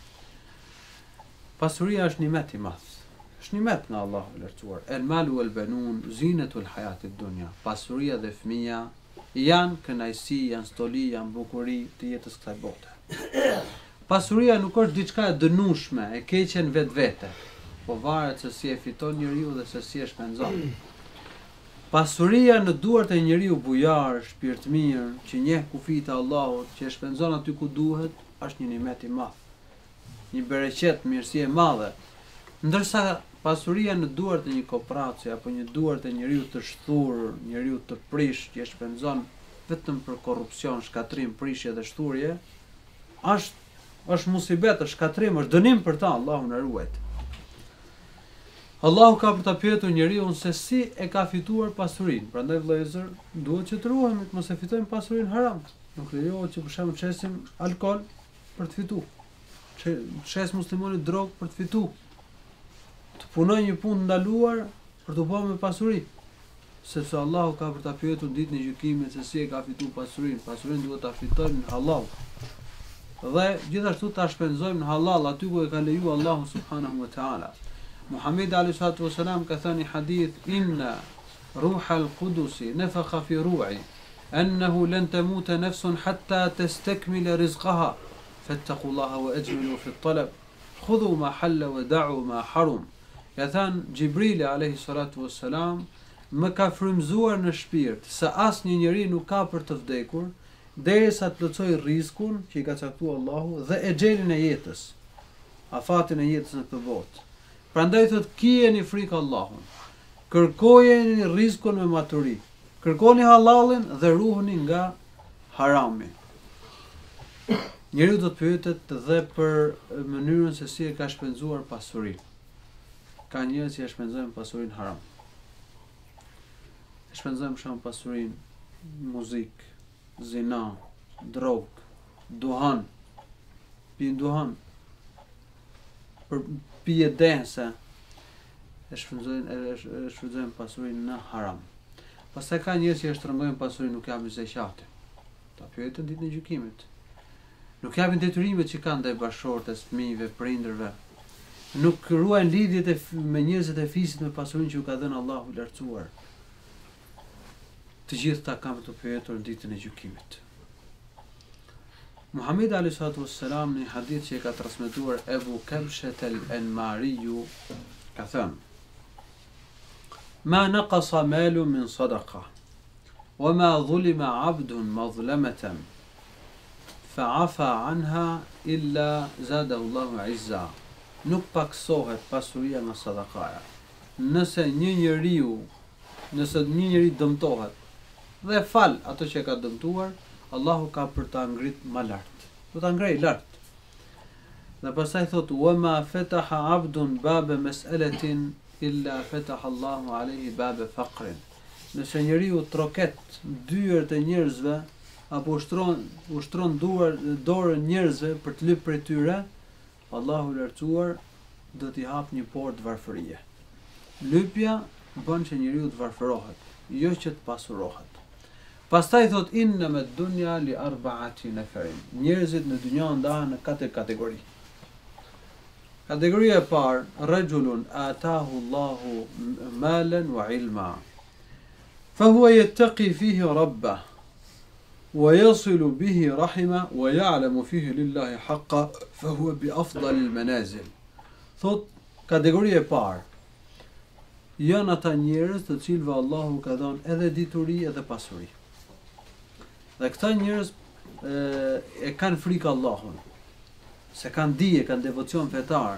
[SPEAKER 2] Pasuria është nimet i madh. Është nimet nga Allahu i lartësuar. El malu wal banun zinatul hayatid dunya. Pasuria dhe fëmia janë kënaqësi, janë stoli, janë bukuri të jetës kësaj bote. Pasuria nuk është diçka e dënueshme, e keqe në vetvete, po varet se si e fiton njeriu dhe se si e shpenzon. Pasuria në duart e njeriu bujar, shpirtmir, që njeh kufijtë e Allahut, që e shpenzon aty ku duhet, është një nimet i madh. Një bereqet, mirësi e madhe. Ndërsa pasuria në duart e një kopraci apo një duart e njeriu të shturur, njeriu të prish, që e shpenzon vetëm për korrupsion, shkatrim, prishje dhe shturje, është musibet, është shkatrim, është dënim për ta, Allahu na ruajt. Allahu ka për ta pyetur njeriu se si e ka fituar pasurinë. Prandaj vëllezër, duhet që të ruhemi, mos e fitojmë pasurinë haram. Nuk lejohet që për shembull të shesim alkol për të fituar. Shes muslimonit drogë për të fituar. Të punoj një punë ndaluar për të bërë me pasuri. Sepse Allahu ka për ta pyetur ditën e gjykimit se si e ka fituar pasurinë. Pasurinë duhet ta fitojmë në halal. Dhe gjithashtu ta shpenzojmë në halal aty ku e ka lejuar Allahu subhanahu wa taala. Muhamedi alayhi salatu wasalam ka thënë hadith inna ruhal qudusi nafakha fi ru'i annahu lan tamuta nafsun hatta tastakmila rizqaha fattaqullaha wa ajmilu fi at-talab khudhu ma halla wa da'u ma harum. Ka thënë Gjibrili alayhi salatu wasalam, më ka frymzuar në shpirt se asnjë njeri nuk ka për të vdekur derisa të plotësoj rrezikun që i ka caktuar Allahu dhe exhelin e jetës, afatin e jetës në këtë botë. Prandaj thot kijeni frikë Allahun. Kërkojeni rrezikun me maturi. Kërkoni halalin dhe ruhuni nga harami. Njeriu do të pyetet dhe për mënyrën se si e ka shpenzuar pasurinë. Ka njerëz që e shpenzojnë pasurinë haram. E shpenzojnë për shembull pasurinë muzikë, zina, drogë, duhan, pin duhan, për pije dense, e shfrytëzojnë pasurinë në haram. Pastaj ka njerëz që e shtrëngojnë pasurinë, nuk japin zakatin. Ta pyetën ditën e gjykimit. Nuk japin detyrimet që kanë ndaj bashkëshortes, fëmijëve, prindërve. Nuk ruajnë lidhjet me njerëzit e fisit me pasurinë që u ka dhënë Allahu i lartësuar. Të gjithë ta kanë të pyetur në ditën e gjykimit. Muhamedi alayhi salatu wassalam në hadith që e ka transmetuar Ebu Kabshat al-Anmariu ka thënë: Ma naqasa malu min sadaqa wa ma dhulima 'abdun madhlamatan fa'afa 'anha illa zadahu Allahu 'izza. Nuk paksohet pasuria nga sadakaja. Nëse një njeri dëmtohet dhe fal ato që ka dëmtuar, Allahu ka për ta ngrit më lart. Do ta ngrej lart. Dhe pastaj thot: "Wa ma fataha 'abdun baba mas'alatin illa fataha Allahu 'alayhi baba faqrin." Nëse njeriu troket dyert e njerëzve apo ushtron dorën njerëzve për të lypë prej tyre, Allahu i lartësuar do t'i hap një portë varfërie. Lypja bën që njeriu të varfërohet, jo që të pasurohet. Pastaj thot inna me dunja li arba'ati nafarin. Njerëzit në dynja ndahen në 4 kategori. Kategoria e parë, rajulun atahu Allahu malan wa ilma. Fa huwa yattaqi fihi rabbah wa yasilu bihi rahima wa ya'lamu fihi lillahi haqqa fa huwa bi afdal al manazil. Thot kategoria e parë, janë ata njerëz të cilëve Allahu ka dhënë edhe dituri edhe pasuri. Dhe këta njerëz e kanë frikë Allahun, se kanë dije, kanë devocion fetar,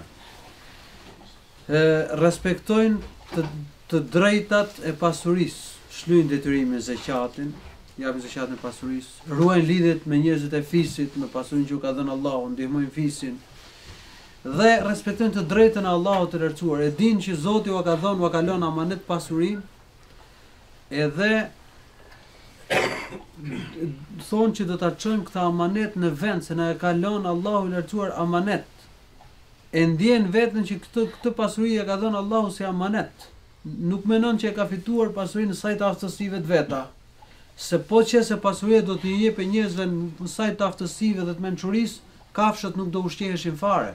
[SPEAKER 2] respektojnë të drejtat e pasurisë, shlyjnë detyrimin e zakatin, japin zakatin e pasurisë, ruajnë lidhjet me njerëzit e fisit, me pasurinë që u ka dhënë Allahu, ndihmojnë fisin, dhe respektojnë të drejtën e Allahut të lartësuar, e dinë që Zoti u ka dhënë, u ka lënë amanet pasurinë, edhe thonë që do ta çojmë këtë amanet në vend, se na e ka lënë Allahu i lartësuar amanet. E ndjen vetën që këtë pasuri e ka dhënë Allahu si amanet. Nuk menon që e ka fituar pasurinë në sajt aftësive të veta. Se po që se pasuria do t'i jepë njerëzve në sajt të aftësive dhe të mençurisë, kafshët nuk do ushqeheshin fare.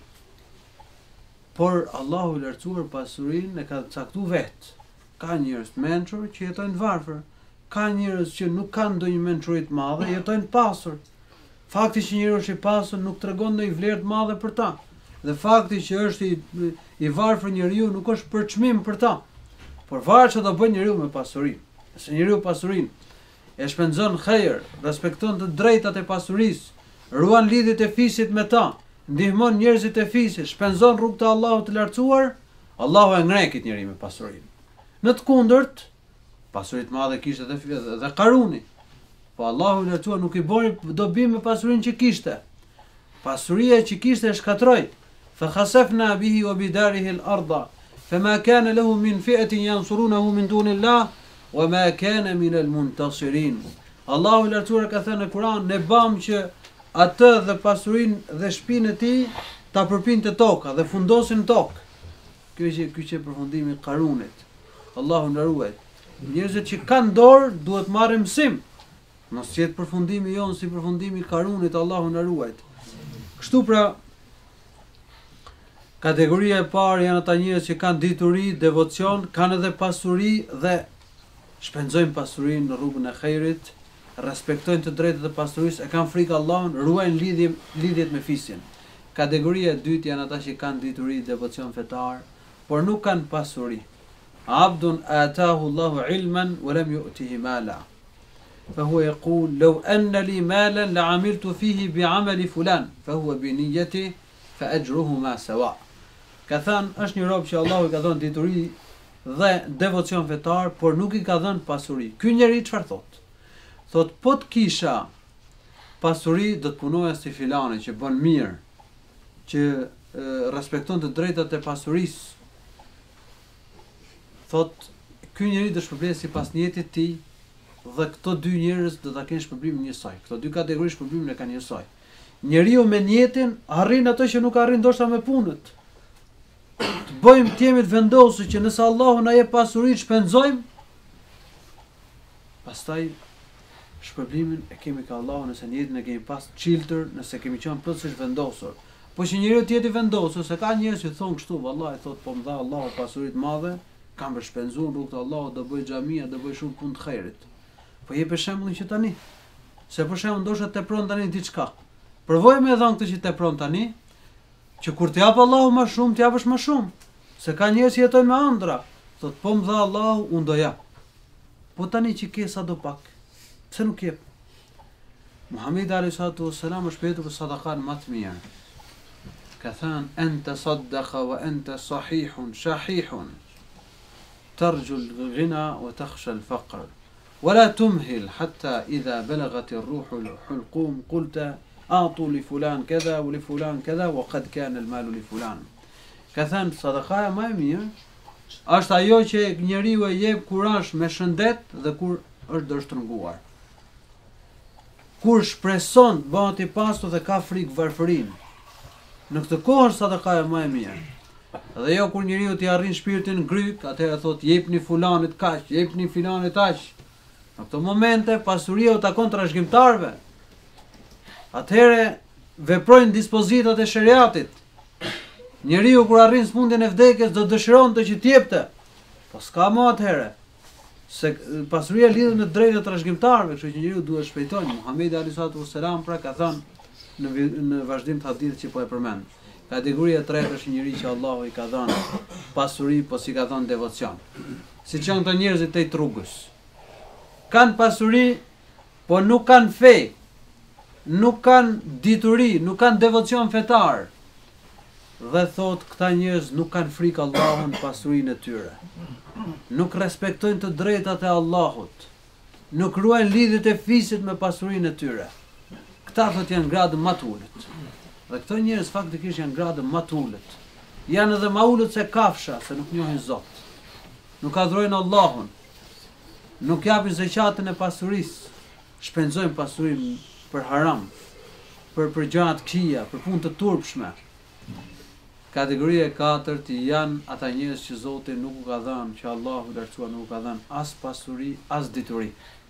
[SPEAKER 2] Por Allahu i lartësuar pasurinë e ka caktuar vetë. Ka njerëz të mençur që jetojnë të varfër, ka njerëz që nuk kanë ndonjë mençuri të madhe, jetojnë të pasur. Fakti që njeriu është i pasur nuk tregon ndonjë vlerë të madhe për ta. Dhe fakti që është i varfër njeriu nuk është për çmim për ta. Por varet çfarë do bëjë njeriu me pasurinë. Nëse njeriu pasurinë e shpenzon xhejr, respekton të drejtat e pasurisë, ruan lidhjet e fisit me ta, ndihmon njerëzit e fisit, shpenzon rrugë të Allahut të lartësuar, Allahu e ngrekit njeriu me pasurinë. Në të kundërt, pasuri të madhe kishte edhe Karuni. Po Allahu i lartësuar nuk i bëri dobi me pasurinë që kishte. Pasuria që kishte e shkatroi. Fa khasafna bihi wa bidarihi al-ardha, fama kana lahu min fi'atin yansurunahu min dunillah, wa ma kana min al-muntasirin. Allahu i lartësuar ka thënë në Kur'an, ne bam që atë dhe pasurinë dhe shtëpinë e tij ta përpinte toka dhe fundosin tokë. Ky që përfundimi i Karunit. Allahu na ruaj. Njerëzit që kanë dorë duhet marrin mësim. Mos jetë përfundimi jon si përfundimi i Karunit, Allahu na ruaj. Kështu pra, kategoria e parë janë ata njerëz që kanë dituri, devocion, kanë edhe pasuri dhe shpenzojnë pasurinë në rrugën e xhejrit, respektojnë të drejtat e pasurisë, e kanë frikë Allahun, ruajnë lidhjet me fisin. Kategoria e dytë janë ata që kanë dituri, devocion fetar, por nuk kanë pasuri. Abdun atahu Allahu ilman wa lam yu'tihi mala. فهو يقول لو أن لي مالا لعملت فيه بعمل فلان فهو بنيته فأجرهما سواء. Ka thënë, është një rob që Allahu i ka dhënë dituri dhe devocion fetar, por nuk i ka dhënë pasuri. Ky njeri çfarë thot? Thot, po të kisha pasuri do të punoja si filani që bën mirë, që respekton të drejtat e pasurisë. Thot, ky njeri do shpërblet sipas niyetit të tij. Dhe këto dy njerëz do ta kenë shpërblimin njësoj. Këto dy kategori shpërblimin e kanë njësoj. Njeriu me niyetin arrin ato që nuk arrin ndoshta me punët. Të bëjmë të jemi të vendosur që nëse Allahu na jep pasuri të shpenzojmë, pastaj shpërblimin e kemi ka Allahu nëse niyetin e kemi pas çiltër, nëse kemi qenë plotësisht vendosur. Po që njeriu të jetë i vendosur, se ka njerëz që thonë kështu, vallahi thot po më dha Allahu pasuri të madhe, kam për shpenzuar rrugën e Allahut, do bëj xhamia, do bëj shumë punë të xhairit. Po jep për shembullin që tani, se për shembull ndoshta tepron tani diçka. Provojmë edhe këtë që tepron tani, që kur të jap Allahu më shumë, të japësh më shumë. Se ka njerëz që jetojnë me ëndra, thot po më dha Allahu, unë do jap. Po tani që ke sa do pak, pse nuk jep? Muhamedi alayhi salatu wassalam është për sadakan më të mirë. Ka thënë anta saddaqa wa anta sahihun shahihun tarju al-ghina wa takhsha al-faqr. ولا تمهل حتى إذا بلغت الروح الحلقوم قلت أعطوا لفلان كذا ولفلان كذا وقد كان المال لفلان. Ka thënë sadakaja më e mirë është ajo që njeriu e jep kur është me shëndet dhe kur është dështrënguar. Kur shpreson bëhet i pasur dhe ka frikë varfërinë. Në këtë kohë është sadakaja më e mirë. Dhe jo kur njeriu t'i arrin shpirtin ngryk, atëherë thotë jepni fulanit kaq, jepni filanit aq. Në këto momente pasuria u takon trashëgimtarëve. Atëherë veprojnë dispozitat e shariatit. Njeriu kur arrin smundjen e vdekjes do dëshironte që t'jepte. Po s'ka më atëherë. Se pasuria lidhet me drejtat e trashëgimtarëve, kështu që njeriu duhet shpejtojë. Muhamedi alayhi salatu wassalam pra ka thënë në vazhdim të hadithit që po e përmend. Kategoria e tretë është njëri që Allahu i ka dhënë pasuri, po si ka dhënë devocion. Siç janë këto njerëzit të rrugës. Kanë pasuri, po nuk kanë fe, nuk kanë dituri, nuk kanë devocion fetar. Dhe thot, këta njerëz nuk kanë frikë Allahun pasurinë e tyre. Nuk respektojnë të drejtat e Allahut. Nuk ruajnë lidhjet e fisit me pasurinë e tyre. Këta thot janë gradë më të ulët. Dhe këto njerëz faktikisht janë gradë më të ulët. Janë edhe më ulët se kafsha, se nuk njohin Zot. Nuk adhurojnë Allahun. Nuk japin zeqatin e pasurisë. shpenzojnë pasurinë për haram, për gjëra të këqija, për punë të turpshme. Kategoria e katërt janë ata njerëz që Zoti nuk u ka dhënë, që Allahu lartësuar nuk u ka dhënë as pasuri, as dituri.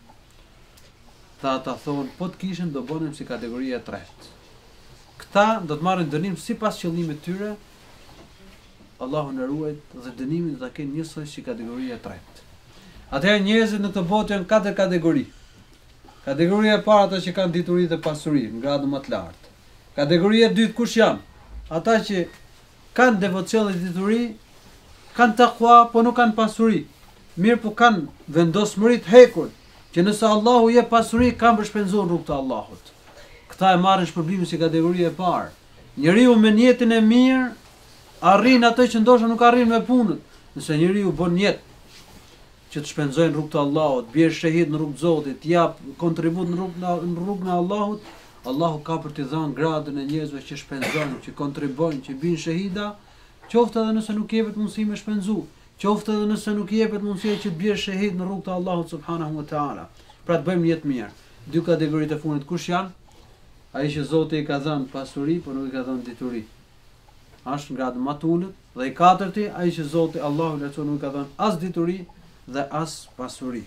[SPEAKER 2] Ata thonë, po të kishin do bënim si kategoria e tretë. Këta do të marrin dënim sipas qëllimit të tyre. Allahu na ruaj dhe dënimin do ta kenë njësoj si kategoria e tretë. Atëherë njerëzit në këtë botë janë katër kategori. Kategoria e parë ata që kanë dituri dhe pasuri në gradë më të lartë. Kategoria e dytë kush janë? Ata që kanë devocion dhe dituri, kanë takwa, po nuk kanë pasuri. Mirë po kanë vendosmëri të hekur, që nëse Allahu jep pasuri, kanë për shpenzuar rrugë të Allahut. Këta e marrin shpërblimin si kategoria e parë. Njeriu me jetën e mirë arrin atë që ndoshta nuk arrin me punën. Nëse njeriu bën jetë që të shpenzojnë rrugë të Allahut, bjerë shahid në rrugë të Zotit, jap kontribut në rrugën e Allahut, Allahu ka për t'i dhënë gradën e njerëzve që shpenzojnë, që kontribojnë, që bin shahida, qoftë edhe nëse nuk jepet mundësi me shpenzu, qoftë edhe nëse nuk jepet mundësi që të bjerë shahid në rrugë të Allahut subhanahu wa taala. Pra të bëjmë jetë mirë. Dy kategoritë e fundit kush janë? Ai që Zoti i ka dhënë pasuri, por nuk i ka dhënë dituri. Është gradë më të ulët, dhe i katërti, ai që Zoti Allahu lartësuar nuk i ka dhënë as dituri dhe as pasuri.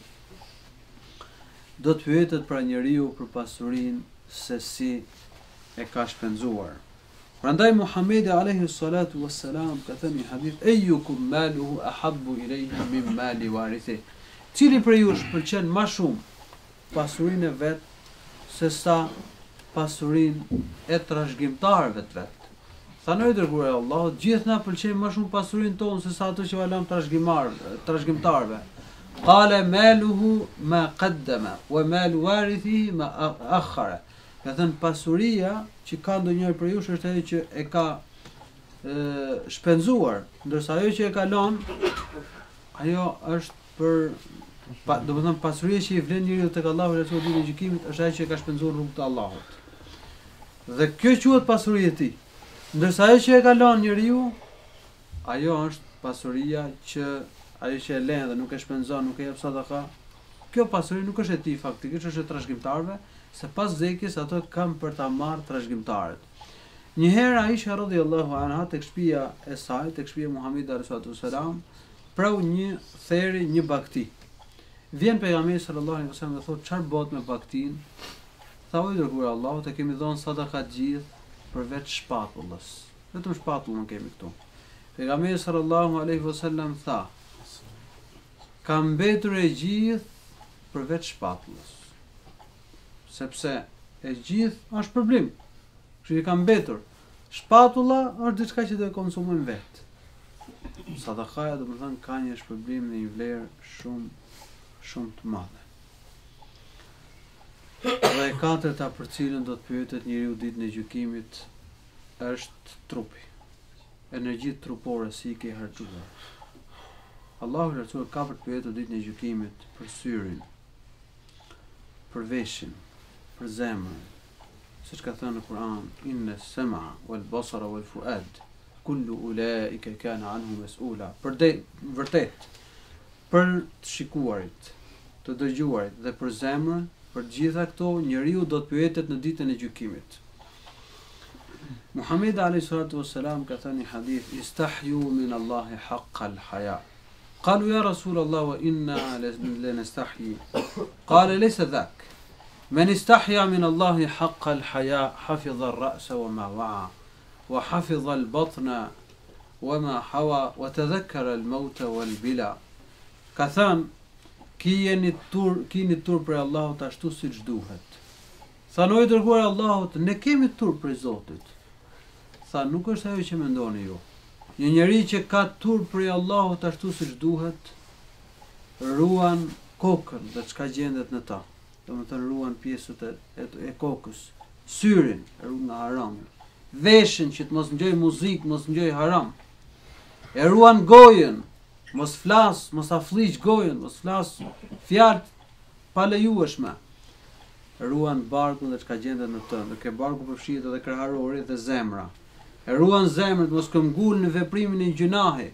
[SPEAKER 2] Do të pyetet pra njeriu për pasurinë se si e ka shpenzuar. Prandaj Muhamedi alayhi salatu wassalam ka thënë një hadith: "Eyyukum maluhu ahabbu ilayhi min mali warithi." Cili prej jush pëlqen më shumë pasurinë e vet se sa pasurinë e trashëgimtarëve të vet? Thanë i dërguar e Allahut, gjithë na pëlqejnë më shumë pasurinë tonë se sa ato që valon trashëgimtarëve. Qala maluhu ma qaddama wa malu warithihi ma akhara. Ka thënë pasuria që ka ndonjëri për jush është ajo që e ka shpenzuar, ndërsa ajo që e ka lënë, ajo është për domethënë pasuria që i vlen njeriu tek Allahu dhe ditën e gjykimit është ajo që e ka shpenzuar rrugë të Allahut. Dhe kjo quhet pasuria e tij. Ndërsa ajo që e ka lënë njeriu, ajo është pasuria që ajo që e lën dhe nuk e shpenzon, nuk e jep sadaka. Kjo pasuri nuk është e tij faktikisht, është e trashëgimtarëve. Se pas vdekjes ato kanë për ta marrë trashëgimtarët. Një herë Aisha radhiyallahu anha tek shtëpia e saj, tek shtëpia e Muhamedit alayhi salam, prau një theri, një bakti. Vjen pejgamberi sallallahu alaihi wasallam dhe thotë: "Çfarë bëhet me baktin?" Tha: "O dërguar Allahut, e kemi dhënë sadaka të gjithë përveç shpatullës. Vetëm shpatullën kemi këtu." Pejgamberi sallallahu alaihi wasallam tha: "Ka mbetur e gjithë përveç shpatullës." Sepse e gjithë është problem. Kështu i ka mbetur. Shpatulla është diçka që do e konsumojmë vetë. Sadakaja do të thënë ka një shpërblim dhe një vlerë shumë të madhe. Dhe e katërta për cilën do të pyetet njeriu ditën e gjykimit është trupi. Energjitë trupore si i ke harxuar. Allahu lartësuar ka për të pyetur ditën e gjykimit për syrin, për veshin, për zemrën, siç ka thënë në Kur'an: "Inna as-sam'a wal basara wal fuad kullu ulaika kana anhu mas'ula." Vërtet, për të shikuarit, të dëgjuarit dhe për zemrën, për gjitha këto njeriu do të pyetet në ditën e gjykimit. Muhamedi alayhi salatu wassalam ka thënë një hadith: "Istahyu min Allahi haqqa al-haya." Qalu ya Rasul Allah wa inna lanastahyi. Qala laysa dhak. من استحيا من الله حق الحياء حفظ الرأس وما وعى وحفظ البطن وما حوى وتذكر الموت والبلا. Ka thënë, kini tur për Allahut ashtu siç duhet. Thanoi dërguar Allahut, ne kemi tur për Zotit. Tha, nuk është ajo që mendoni ju. Një njeri që ka tur për Allahut ashtu siç duhet, ruan kokën dhe çka gjendet në ta. Do të thënë ruan pjesët e kokës, syrin, ruan nga haram, veshin që të mos ngjoj muzikë, mos ngjoj haram, e ruan gojën, mos flas, mos aflliq gojën, mos flas fjalë pa lejueshme, ruan barkun dhe çka gjendet në të, dhe ke barku përfshihet edhe kreharori dhe zemra, e ruan zemrën mos këmbgul në veprimin e gjunahi,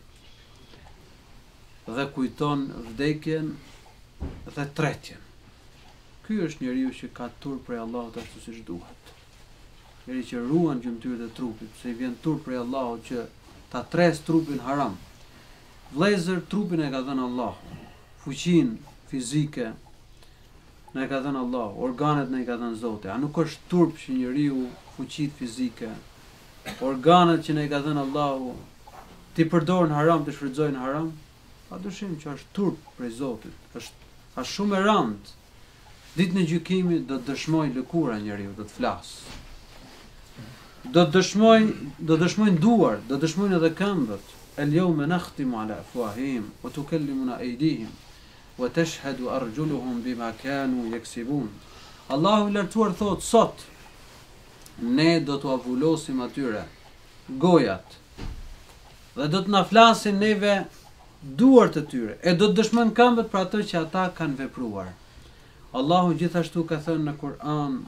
[SPEAKER 2] dhe kujton vdekjen dhe tretjen. ky është njeriu që ka turp prej Allahut ashtu siç duhet. Njeriu që ruan gjymtyrët e trupit, se i vjen turp prej Allahut që ta tres trupin haram. Vëllezër, trupin e ka dhënë Allahu. Fuqinë fizike na e ka dhënë Allahu, organet na i ka dhënë Zoti. A nuk është turp që njeriu fuqitë fizike, organet që na i ka dhënë Allahu, ti përdoren haram, të shfrytëzojnë haram? Padyshim që është turp prej Zotit. Është shumë e rëndë. Ditën e gjykimit do të dëshmoj lëkura njeriu, do të flas. Do dëshmojnë duar, do dëshmojnë edhe këmbët. El-yawma nakhtimu ala afwahihim wa tukallimuna aydihim wa tashhadu arjuluhum bima kanu yaksibun. Allahu i lartësuar thot, sot ne do t'u avullosim atyre gojat dhe do të na flasin neve duart e tyre e do të dëshmojnë këmbët për atë që ata kanë vepruar. Allahu gjithashtu ka thënë në Kur'an: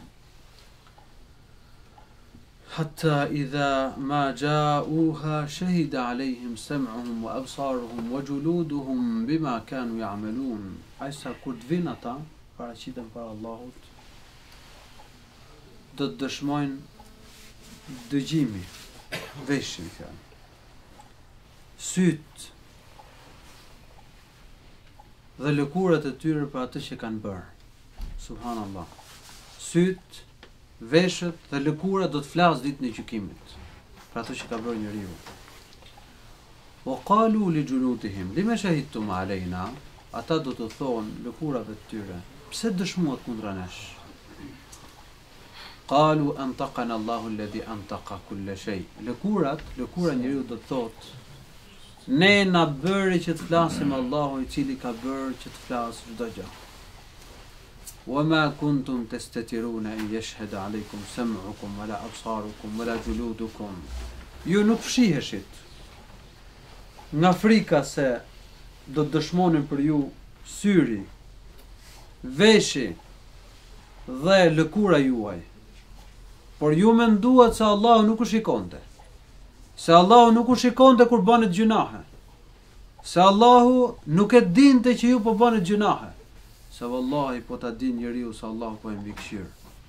[SPEAKER 2] Hatta idha ma ja'uha shahida alayhim sam'uhum wa absaruhum wa juluduhum bima kanu ya'malun. Ajsa kur të vinë ata, paraqiten para Allahut, do të dëshmojnë dëgjimi, veshin fjalë, syt dhe lëkurat e tyre për atë që kanë bërë. Subhanallah. Syt, veshët dhe lëkurat do të flasë ditën e gjykimit për atë që ka bërë njeriu. Wa qalu li juludihim lima shahidtum alayna, ata do të thonë lëkurave të tyre, pse dëshmuat kundra nesh? Qalu antaqana Allahu alladhi antaqa kull shay. Lëkura njeriu do të thotë, ne na bëri që të flasim Allahu i cili ka bërë që të flasë çdo gjë. Wa ma kuntum tastatiruna an yashhada alaykum sam'ukum wala absarukum wala juludukum. Ju nuk fshiheshit nga frika se do të dëshmonin për ju syri, veshi dhe lëkura juaj. Por ju menduat se Allahu nuk u shikonte. Se Allahu nuk u shikonte kur bënit gjunahe. Se Allahu nuk e dinte që ju po bënit gjunahe. Se vallahi po ta din njeriu se Allahu po e mbikëqyr.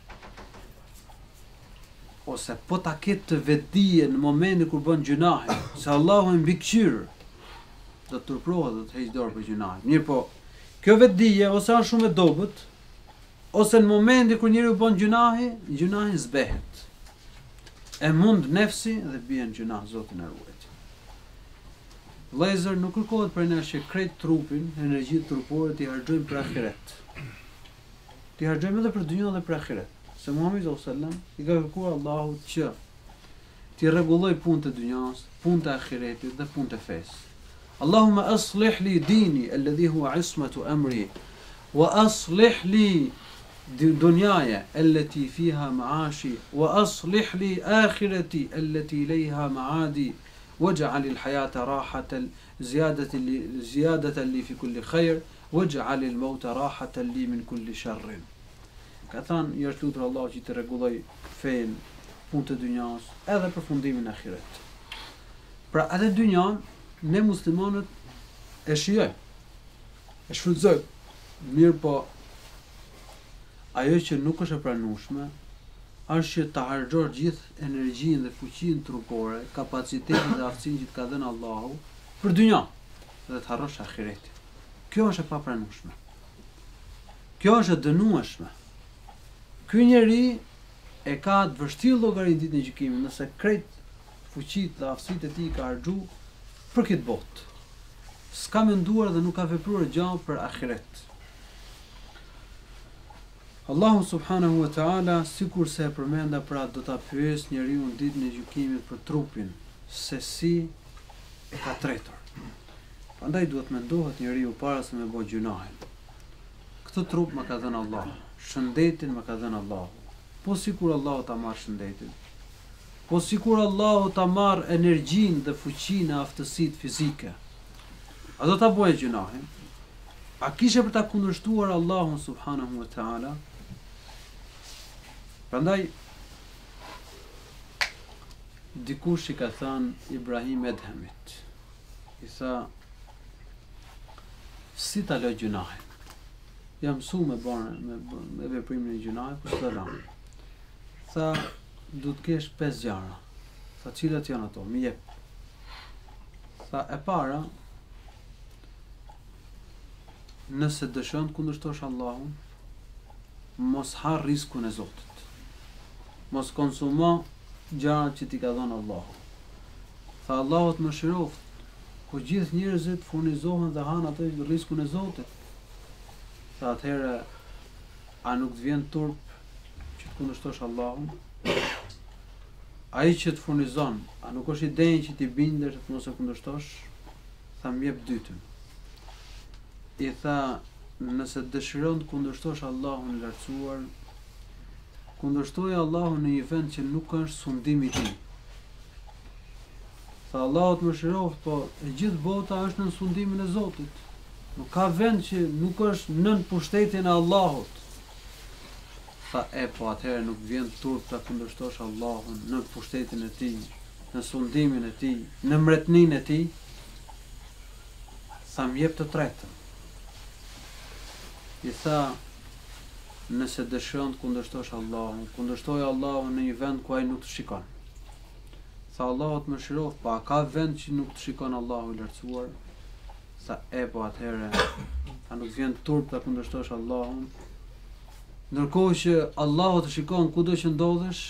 [SPEAKER 2] Ose po ta ketë të vetdije në momentin kur bën gjunahe, se Allahu e mbikëqyr, do të turprohet, do të heq dorë për gjunahe. Mirë po, kjo vetdije ose është shumë e dobët, ose në momentin kur njeriu bën gjunahe zbehet. E mund nefsi dhe bien gjunah, Zoti na ruaj. Vëllezër, nuk kërkohet për ne që krejt trupin, energjitë trupore t'i harxojmë për ahiret. T'i harxojmë edhe për dynjë dhe për ahiret. Se Muhamedi sallallahu alaihi wasallam i ka kërkuar Allahut që t'i rregulloj punët e dynjas, punët e ahiretit dhe punët e fesë. Allahumma aslih li dini alladhi huwa ismatu amri wa aslih li dunyaja allati fiha ma'ashi wa aslih li akhirati allati ilayha ma'adi واجعل الحياة راحة زيادة لي في كل خير واجعل الموت راحة لي من كل شر. Ka thënë, i është lutur Allah që të rregulloj fen, punët e dynjas, edhe përfundimin e ahiret. Pra edhe dynjan, ne muslimanët e shijojmë, e shfrytëzojmë. Mirë po, ajo që nuk është e pranueshme, është që të harxhosh gjithë energjinë dhe fuqinë trupore, kapacitetin dhe aftësinë që të ka dhënë Allahu për dynja dhe të harrosh ahiretin. Kjo është e papranueshme. Kjo është e dënueshme. Ky njeri e ka të vështirë llogarinë ditën e gjykimit nëse krejt fuqitë dhe aftësitë e tij ka harxhu për këtë botë. S'ka menduar dhe nuk ka vepruar gjë për ahiret. Allahu subhanahu wa ta'ala, sikur se e përmenda, pra do ta pyes njeriu në ditën e gjykimit për trupin, se si e ka tretur. Prandaj duhet mendohet njeriu para se me bëj gjunahin. Këtë trup më ka dhënë Allahu, shëndetin më ka dhënë Allahu. Po sikur Allahu ta marr shëndetin. Po sikur Allahu ta marr energjinë dhe fuqinë e aftësitë fizike. A do ta bëj gjunahin? A kishe për ta kundërshtuar Allahun subhanahu wa ta'ala? Prandaj dikush i ka thënë Ibrahim Edhemit, i tha, si ta lë gjunahin? jam mësu me bërë me veprimin e gjunahit, po s'do lam. Tha, du të kesh 5 gjëra. Tha, cilat janë ato? Mi jep. Tha, e para, nëse dëshon të kundërshtosh Allahun, mos ha riskun e Zotit. Mos konsumo gjërat që ti ka dhënë Allahu. Tha, Allahu të mëshiroft, ku gjithë njerëzit furnizohen dhe hanë atë riskun e Zotit. Tha, atëherë, a nuk të vjen turp që të kundërshtosh Allahun? Ai që të furnizon, a nuk është i denjë që ti bindesh të mos e kundërshtosh? Tha, më jep dytën. I tha, nëse dëshiron të kundërshtosh Allahun e lartësuar, kundërshtoj Allahun në një vend që nuk është sundimi i tij. Tha, Allahu të mëshiroft, po e gjithë bota është në sundimin e Zotit. Nuk ka vend që nuk është nën pushtetin e Allahut. Tha, po atëherë nuk vjen turp ta kundërshtosh Allahun në pushtetin e tij, në sundimin e tij, në mbretërinë e tij. Tha, më jep të tretën. I tha, nëse dëshiron të kundërshtosh Allahun, kundërshtoj Allahun në një vend ku ai nuk të shikon. Tha, Allahu të mëshiroft, pa ka vend që nuk të shikon Allahu i lartësuar? Tha, po atëherë, a nuk vjen turp ta kundërshtosh Allahun? Ndërkohë që Allahu të shikon kudo që ndodhesh?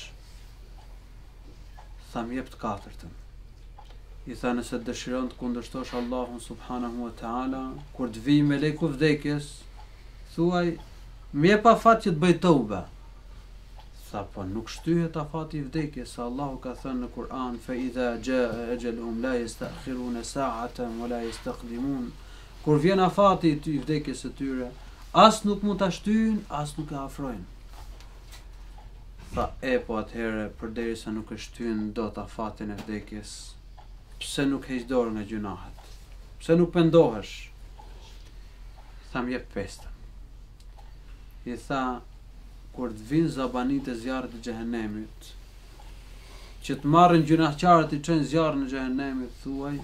[SPEAKER 2] Tha, më jep të katërtën. I tha, nëse dëshiron të kundërshtosh Allahun subhanahu wa ta'ala, kur të vijë meleku vdekjes, thuaj, më jep afat që të bëj toba. Tha, po nuk shtyhet afati i vdekjes, sa Allahu ka thënë në Kur'an, fa idha jaa ajaluhum la yastakhiruna sa'atan wa la yastaqdimun. Kur vjen afati i vdekjes së tyre, as nuk mund ta shtyjnë, as nuk e afrojnë. Tha, po atëherë, përderisa nuk e shtyn dot afatin e vdekjes, pse nuk heq dorë nga gjunahet? Pse nuk pendohesh? Tha, më jep pestën. I tha, kur të vinë zabanit e zjarrit të xhehenemit, që të marrin gjunaqarët i çojnë zjarrin e xhehenemit, thuaj,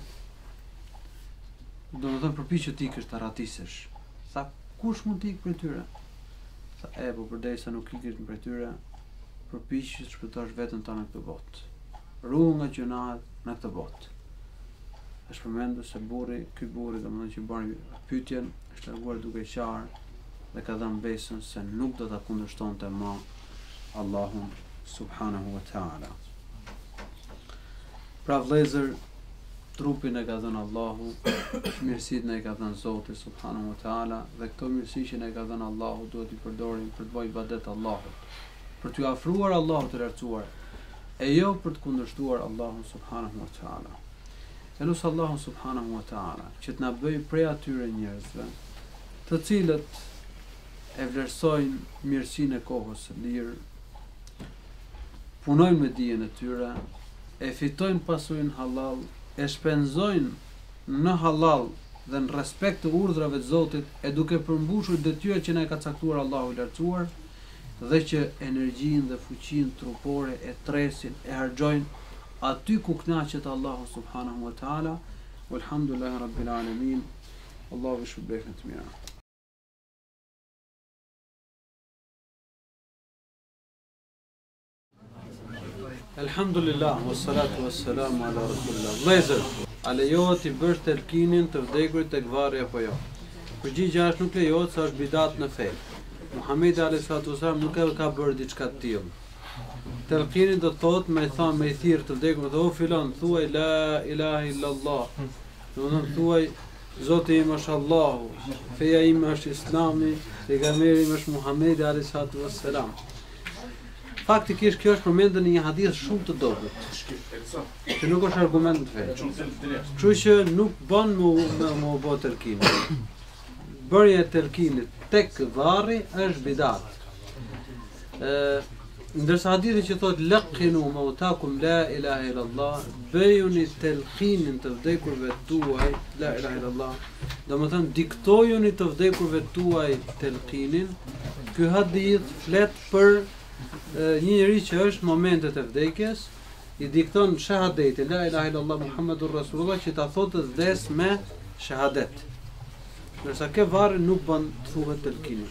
[SPEAKER 2] do të thënë përpiqu të ikësh të ratisesh. Tha, kush mund të ikë prej tyre? Tha, po përderisa nuk ikësh prej tyre, përpiqu të shpëtosh veten tënde në këtë botë. Ruaj nga gjunahet në këtë botë. Është përmendur se ky burri domethënë që bën pyetjen, është larguar duke qarë dhe ka dhënë besën se nuk do ta kundërshtonte më Allahun subhanahu wa ta'ala. Pra vëllezër, trupin e ka dhënë Allahu, mirësitë ne ka dhënë Zoti subhanahu wa ta'ala, dhe këto mirësi që ne ka dhënë Allahu duhet i përdorim për të bërë ibadet Allahut, për t'u afruar Allahut të lartësuar, e jo për të kundërshtuar Allahun subhanahu wa ta'ala. Elus Allahun subhanahu wa ta'ala që të na bëjë prej atyre njerëzve të cilët e vlerësojnë mirësinë e kohës së lirë, punojnë me dijen e tyre, e fitojnë pasurinë halal, e shpenzojnë në halal dhe në respekt të urdhrave të Zotit, e duke përmbushur detyrat që na ka caktuar Allahu i lartësuar, dhe që energjinë dhe fuqinë trupore e tresin, e harxojnë aty ku kënaqet Allahu subhanahu wa ta'ala. Walhamdulillahi rabbil alamin. Allahu shpëlbeft të mira. Alhamdulillah, wassalatu wassalamu ala rasulillah. Vëllezër, a lejohet i bësh telkinin të vdekurit tek varri apo jo? Përgjigjja është nuk lejohet, sa është bidat në fe. Muhamedi alayhi salatu wasallam nuk ka bërë diçka të tillë. Telkini do të thotë me thënë me i thirr të vdekur, o filan, thuaj la ilaha illallah. Do të thuaj Zoti im është Allahu, feja ime është Islami, pejgamberi im është Muhamedi alayhi salatu wassalam. Faktikisht kjo është përmendur në një hadith shumë të dobët, që nuk është argument në fe. Kështu që nuk bën më bë telkin. Bërja e telkinit tek varri është bidat. Ndërsa hadithi që thotë laqinu mautakum la ilaha illallah, bëjuni telkinin të vdekurve tuaj la ilaha illallah, domethënë diktojuni të vdekurve tuaj telkinin. Ky hadith flet për një njeri që është momentet e vdekjes, i dikton shahadetin la ilaha illallah Muhammadur Rasulullah, që ta thotë vdes me shahadet. Ndërsa ke varrin nuk bën thuhet telkini.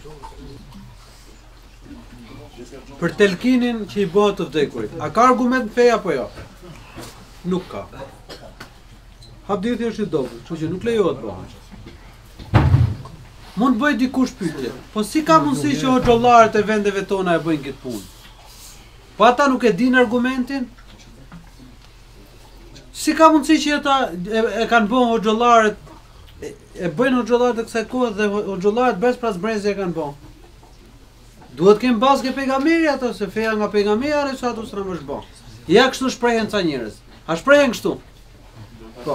[SPEAKER 2] Për telkinin që i bëhet të vdekurit, a ka argument fe apo jo? Nuk ka. Hadithi është i dobët, kështu që nuk lejohet bëhet. Mund bëj dikush pyetje, po si ka mundësi që hoxhallarët e vendeve tona e bëjnë këtë punë? Po ata nuk e dinë argumentin? Si ka mundësi që ata e kanë bënë hoxhallarët, e bëjnë hoxhallarët e kësaj kohe dhe hoxhallarët bes pas brezi e kanë bënë? Duhet kem bazë ke pejgamberi ato, se feja nga pejgamberi alayhi salatu wasallam është bë. Ja kështu shprehen ca njerëz. A shprehen kështu? Po.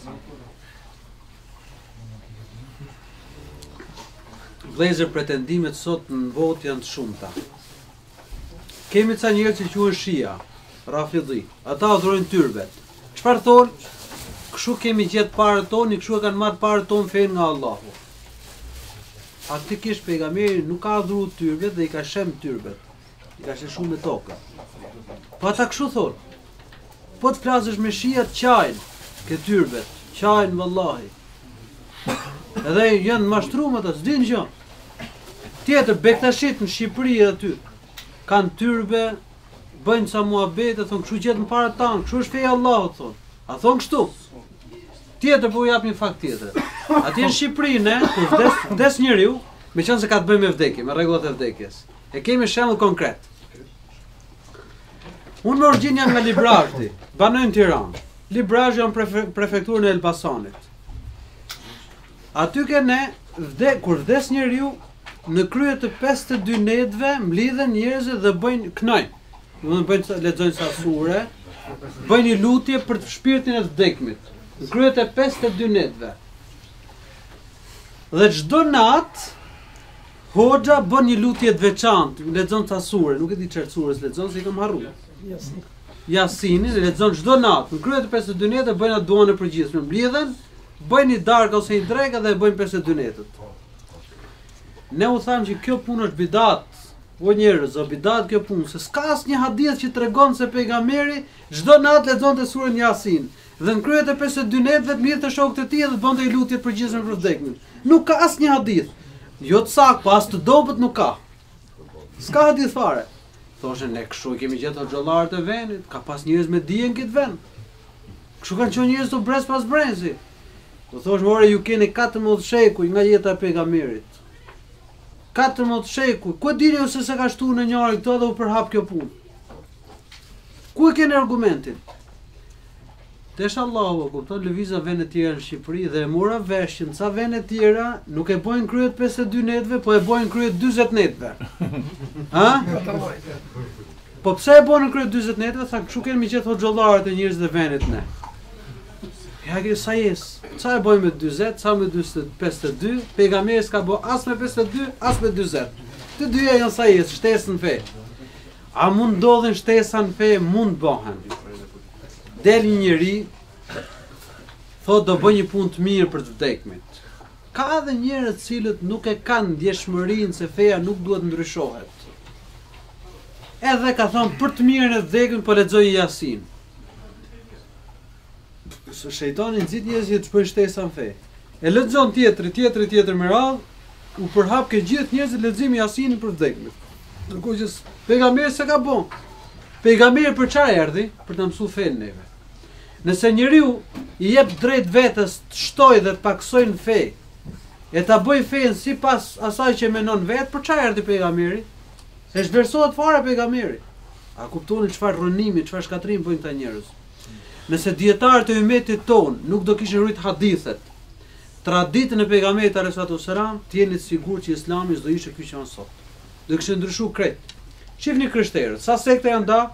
[SPEAKER 2] Vëllezër, pretendimet sot në botë janë të shumta. Kemi ca njerëz që quhen Shia, Rafidhi. Ata adhurojnë tyrbet. Çfarë thonë? Kështu kemi gjetë parët tonë, kështu e kanë marrë parët tonë fen nga Allahu. Faktikisht pejgamberi nuk ka adhuru tyrbet dhe i ka shem tyrbet. I ka sheshu me tokë. Po ata kështu thonë. Po të flasësh me Shia të qajnë ke tyrbet. Qajnë vallahi. Edhe janë mashtruar ata, s'din gjë. Tjetër bektashit në Shqipëri aty kanë tyrbe, bëjnë sa muhabete, thonë kështu gjetën para tanë, kështu është feja e Allahut thonë. A thonë kështu? Tjetër po jap një fakt tjetër. Atje në Shqipëri ne, kur vdes njeriu, meqense ka të bëjë me vdekje, me rregullat e vdekjes. E kemi shembull konkret. Unë me origjinë jam nga Librazhti, banoj në Tiranë. Librazhti janë prefekturën e Elbasanit. Aty ke ne, kur vdes njeriu, në krye të 52 netëve mblidhen njerëzit dhe bëjnë knajnë. Domethënë lexojnë sa sure, bëjnë një lutje për shpirtin e vdekmit. Në krye të 52 netëve. Dhe çdo natë hoxha bën një lutje të veçantë, lexon ca sure, nuk e di çfarë sures lexon, se i kam harruar. Jasinin e lexon çdo natë. Në krye të 52 netëve bëjnë atë duan e përgjithshme, mblidhen, bëjnë një darkë ose një drekë dhe e bëjnë 52 netët. Ne u thamë që kjo punë është bidat, o njerëz, o bidat kjo punë, se s'ka asnjë hadith që tregon se pejgamberi çdo natë lexonte surën Yasin, dhe në kryet e 52 netëve të mirë të shokët e tij dhe bënte lutje të përgjithshme për vdekjen. Nuk ka asnjë hadith. Jo të saktë, po as të dobët nuk ka. S'ka hadith fare. Thoshën ne kështu kemi gjetur xhollarët e vendit, ka pas njerëz me dije në këtë vend. Kështu kanë qenë njerëz të brez pas brezi. Do thosh, more ju keni 14 shekuj nga jeta e pejgamberit. 14 shekuj. Ku dini ose se ka shtuar në njëri këto dhe u përhap kjo punë? Ku e keni argumentin? Tesh Allahu, kupton, lëviza vende tjera në Shqipëri dhe e mora vesh që në ca vende tjera nuk e bojnë kryet 52 netëve, po e bojnë kryet 40 netëve. Ha? Po pse e bojnë kryet 40 netëve? Tha, kështu kemi gjetur xhollarët e njerëzve të vendit ne. Ja që sa jesë, sa e bojnë me 20, sa me 52, pejgamberi s'ka bo as me 52, as me 20. Të dyja janë sa jesë, shtesë në fe. A mund ndodhin shtesa në fe, mund bëhen. Del një njeri, thot do bëj një punë të mirë për të vdekmit. Ka edhe njerëz të cilët nuk e kanë ndjeshmërinë se feja nuk duhet ndryshohet. Edhe ka thonë për të mirën e vdekmit po lexoj Yasin. Shejtani nxit njerëzit të shpojnë shtesa në fe. E lexon tjetër me radhë, u përhap ke gjithë njerëzit leximi Yasinin për vdekmit. Ndërkohë që pejgamberi s'e ka bën. Pejgamberi për çfarë erdhi? Për të mësuar fen neve. Nëse njeriu i jep drejt vetes të shtojë dhe të paksojë në fe, e ta bëj fen sipas asaj që mendon vet, për çfarë erdhi pejgamberi? E zhversohet fare pejgamberi. A kuptoni çfarë rënimi, çfarë shkatrim bëjnë këta njerëz? Nëse dietarët e ummetit ton nuk do kishin rrit hadithet, traditën e pejgamberit alayhi salatu wasalam, të jeni të sigurt që Islami s'do ishte ky që është sot. Do kishin ndryshuar krejt. Shihni krishterët, sa sekte janë da?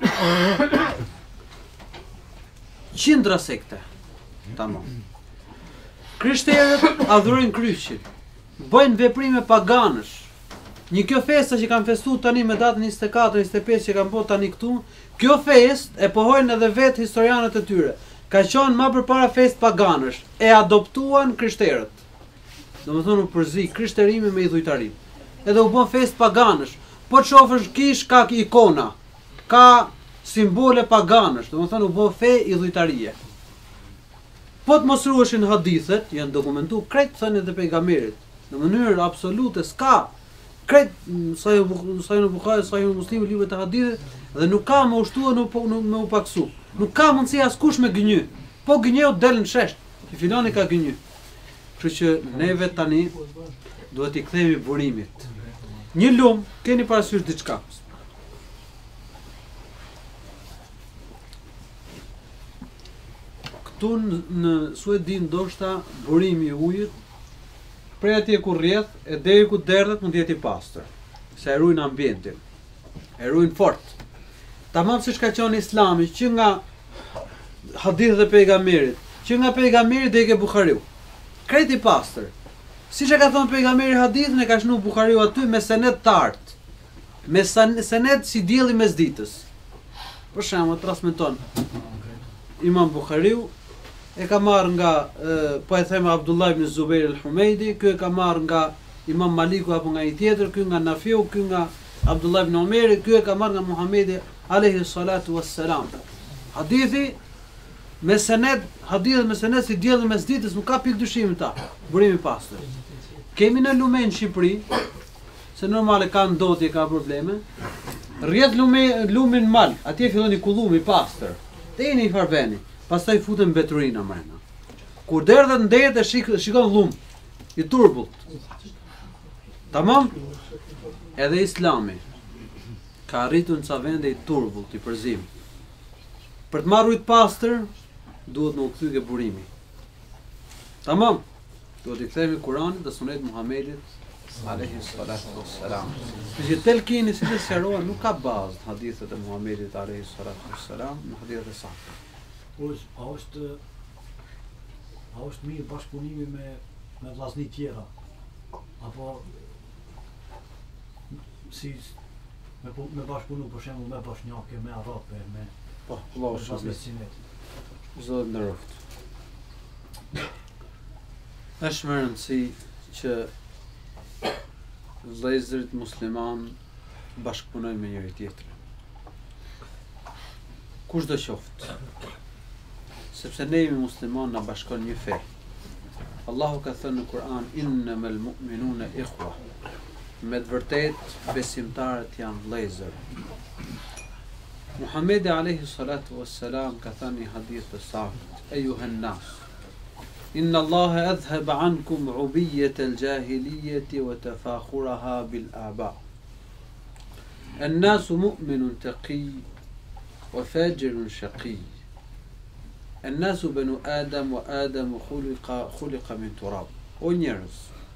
[SPEAKER 2] Qindra sekte. Tamam. Krishterët adhurojnë kryqin, bëjnë veprime paganësh. Një kjo festa që kanë festuar tani me datën 24-25 që kanë bërë tani këtu, kjo fest e pohojnë edhe vetë historianët e tyre. Ka qenë më përpara fest paganësh, e adoptuan krishterët. Domethënë u përzi krishterimi me idhujtarim. Edhe u bën fest paganësh. Po të shofësh kish ka ikona, ka simbole paganësh, domethënë u bën fe idhujtarie. Po të mos ruheshin hadithet, janë dokumentuar krejt thënë të pejgamberit. në mënyrë absolute, s'ka krejt Sahih Buhari, Sahih Muslimi, librat e hadithit, dhe nuk ka më ushtua me u paksu. Nuk ka mundësi askush me gënjy. Po gënjeu del në shesh, që filani ka gënjy. Kështu që neve tani duhet i kthehemi burimit. Një lum, keni parasysh diçka. Këtu në Suedi ndoshta burimi i ujit prej atje ku rrjedh e deri ku derdhet mund të jetë i pastër, se e ruajn ambientin. E ruajn fort. Tamam siç ka qenë Islami, që nga hadithet e pejgamberit, që nga pejgamberi deri ke Buhariu. Krejt i pastër. Siç e ka thënë pejgamberi hadithin e ka shnu Buhariu aty me senet të artë. Me senet si dielli mes ditës. Për shembull, transmeton Imam Buhariu e ka marrë nga po e them Abdullah ibn Zubair al-Humeidi, ky e ka marrë nga Imam Maliku apo nga i tjetër, ky nga Nafiu, ky nga Abdullah ibn Umeri, ky e ka marrë nga Muhamedi alayhi salatu wassalam. Hadithi me senet, hadithet me senet si dielli mes ditës, nuk ka pikë dyshimi ta. Burimi i pastër. Kemi në lume në Shqipëri, se normale ka ndodhje, ka probleme. Rrjedh lumi në mal, atje fillon i kullumi i pastër. Deri në Farbeni. Pastaj futen beturina mrena. Kur derdhet ndejet e shikon lum i turbullt. Tamam? Edhe Islami ka arritur në ca vende i turbullt, i përzim. Për të marrë ujë të pastër, duhet në u kthy ke burimi. Tamam? Duhet i kthehemi Kur'anit dhe Sunetit Muhamedit alayhi salatu wassalam. Që telkini si të sqarohen nuk ka bazë hadithet e Muhamedit alayhi salatu wassalam, në hadithet e sakta.
[SPEAKER 3] A është mirë bashkëpunimi me vllazni tjera? Apo si me bashkëpunu për shembull me bosnjake, me arabe, me
[SPEAKER 2] po, vllazësinet. Zot nderoft. Është më rëndësi që vëllezërit musliman bashkëpunojnë me njëri tjetrin. Kushdo qoftë. Sepse ne jemi musliman na bashkon një fe. Allahu ka thënë në Kur'an innamal mu'minuna ikhwa. Me të vërtet besimtarët janë vëllezër. Muhamedi alayhi salatu wassalam ka thënë në hadith të saktë: "Ayuhan nas, inna Allaha adhhaba ankum 'ubiyyata al-jahiliyyati wa tafakhuraha bil aba. An-nasu mu'minun taqi wa fajirun shaqi. An-nasu banu Adam wa Adamu khuliqa min turab." O njerëz,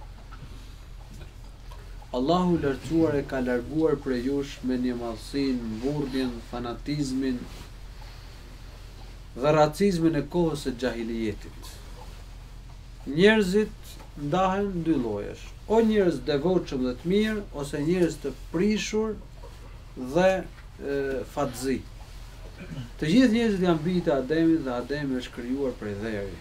[SPEAKER 2] Allahu lartësuar e ka larguar prej jush me një madhsinë, burrjen, fanatizmin dhe racizmin e kohës së xahiliyetit. Njerëzit ndahen në dy llojesh: o njerëz devotshëm dhe të mirë, ose njerëz të prishur dhe fatzi. Të gjithë njerëzit janë bijtë e Ademit dhe Ademi është krijuar prej dheri.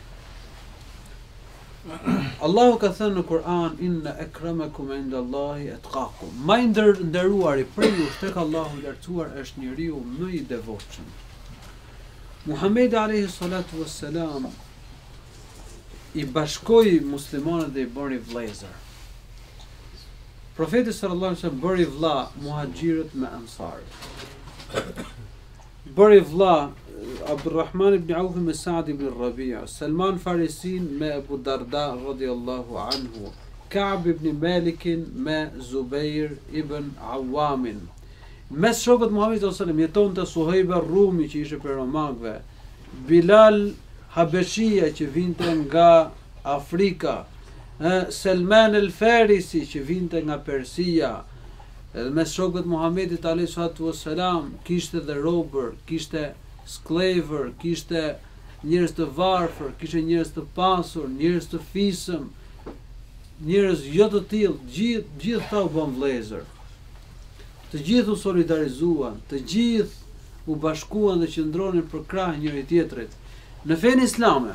[SPEAKER 2] Allahu ka thënë në Kur'an inna akramakum indallahi atqakum. Më i nderuari prej jush tek Allahu i lartësuar është njeriu më i devotshëm. Muhamedi alayhi salatu wassalam i bashkoi muslimanët dhe i bëri vëllezër. Profeti sallallahu alaihi wasallam bëri vëlla muhaxhirët me ansarët. Bëri vëlla Abdurrahman ibn Auf me Sa'd ibn Rabi'a, Salman Farisin me Abu Darda radhiyallahu anhu, Ka'b ibn Malik me Zubair ibn Awamin. Mes shokët Muhamedit sallallahu alaihi wasallam jetonte Suhejb Rumi që ishte prej romakëve, Bilal Habeshia që vinte nga Afrika, Salman el-Farisi që vinte nga Persia. Edhe mes shokët Muhamedit alayhi salatu wassalam kishte dhe robër, kishte sklavër, kishte njerëz të varfër, kishte njerëz të pasur, njerëz të fisëm, njerëz jo të tillë, gjithë ta u bën vëllezër. Të gjithë u solidarizuan, të gjithë u bashkuan dhe qëndronin për krah njëri tjetrit. Në fenë islame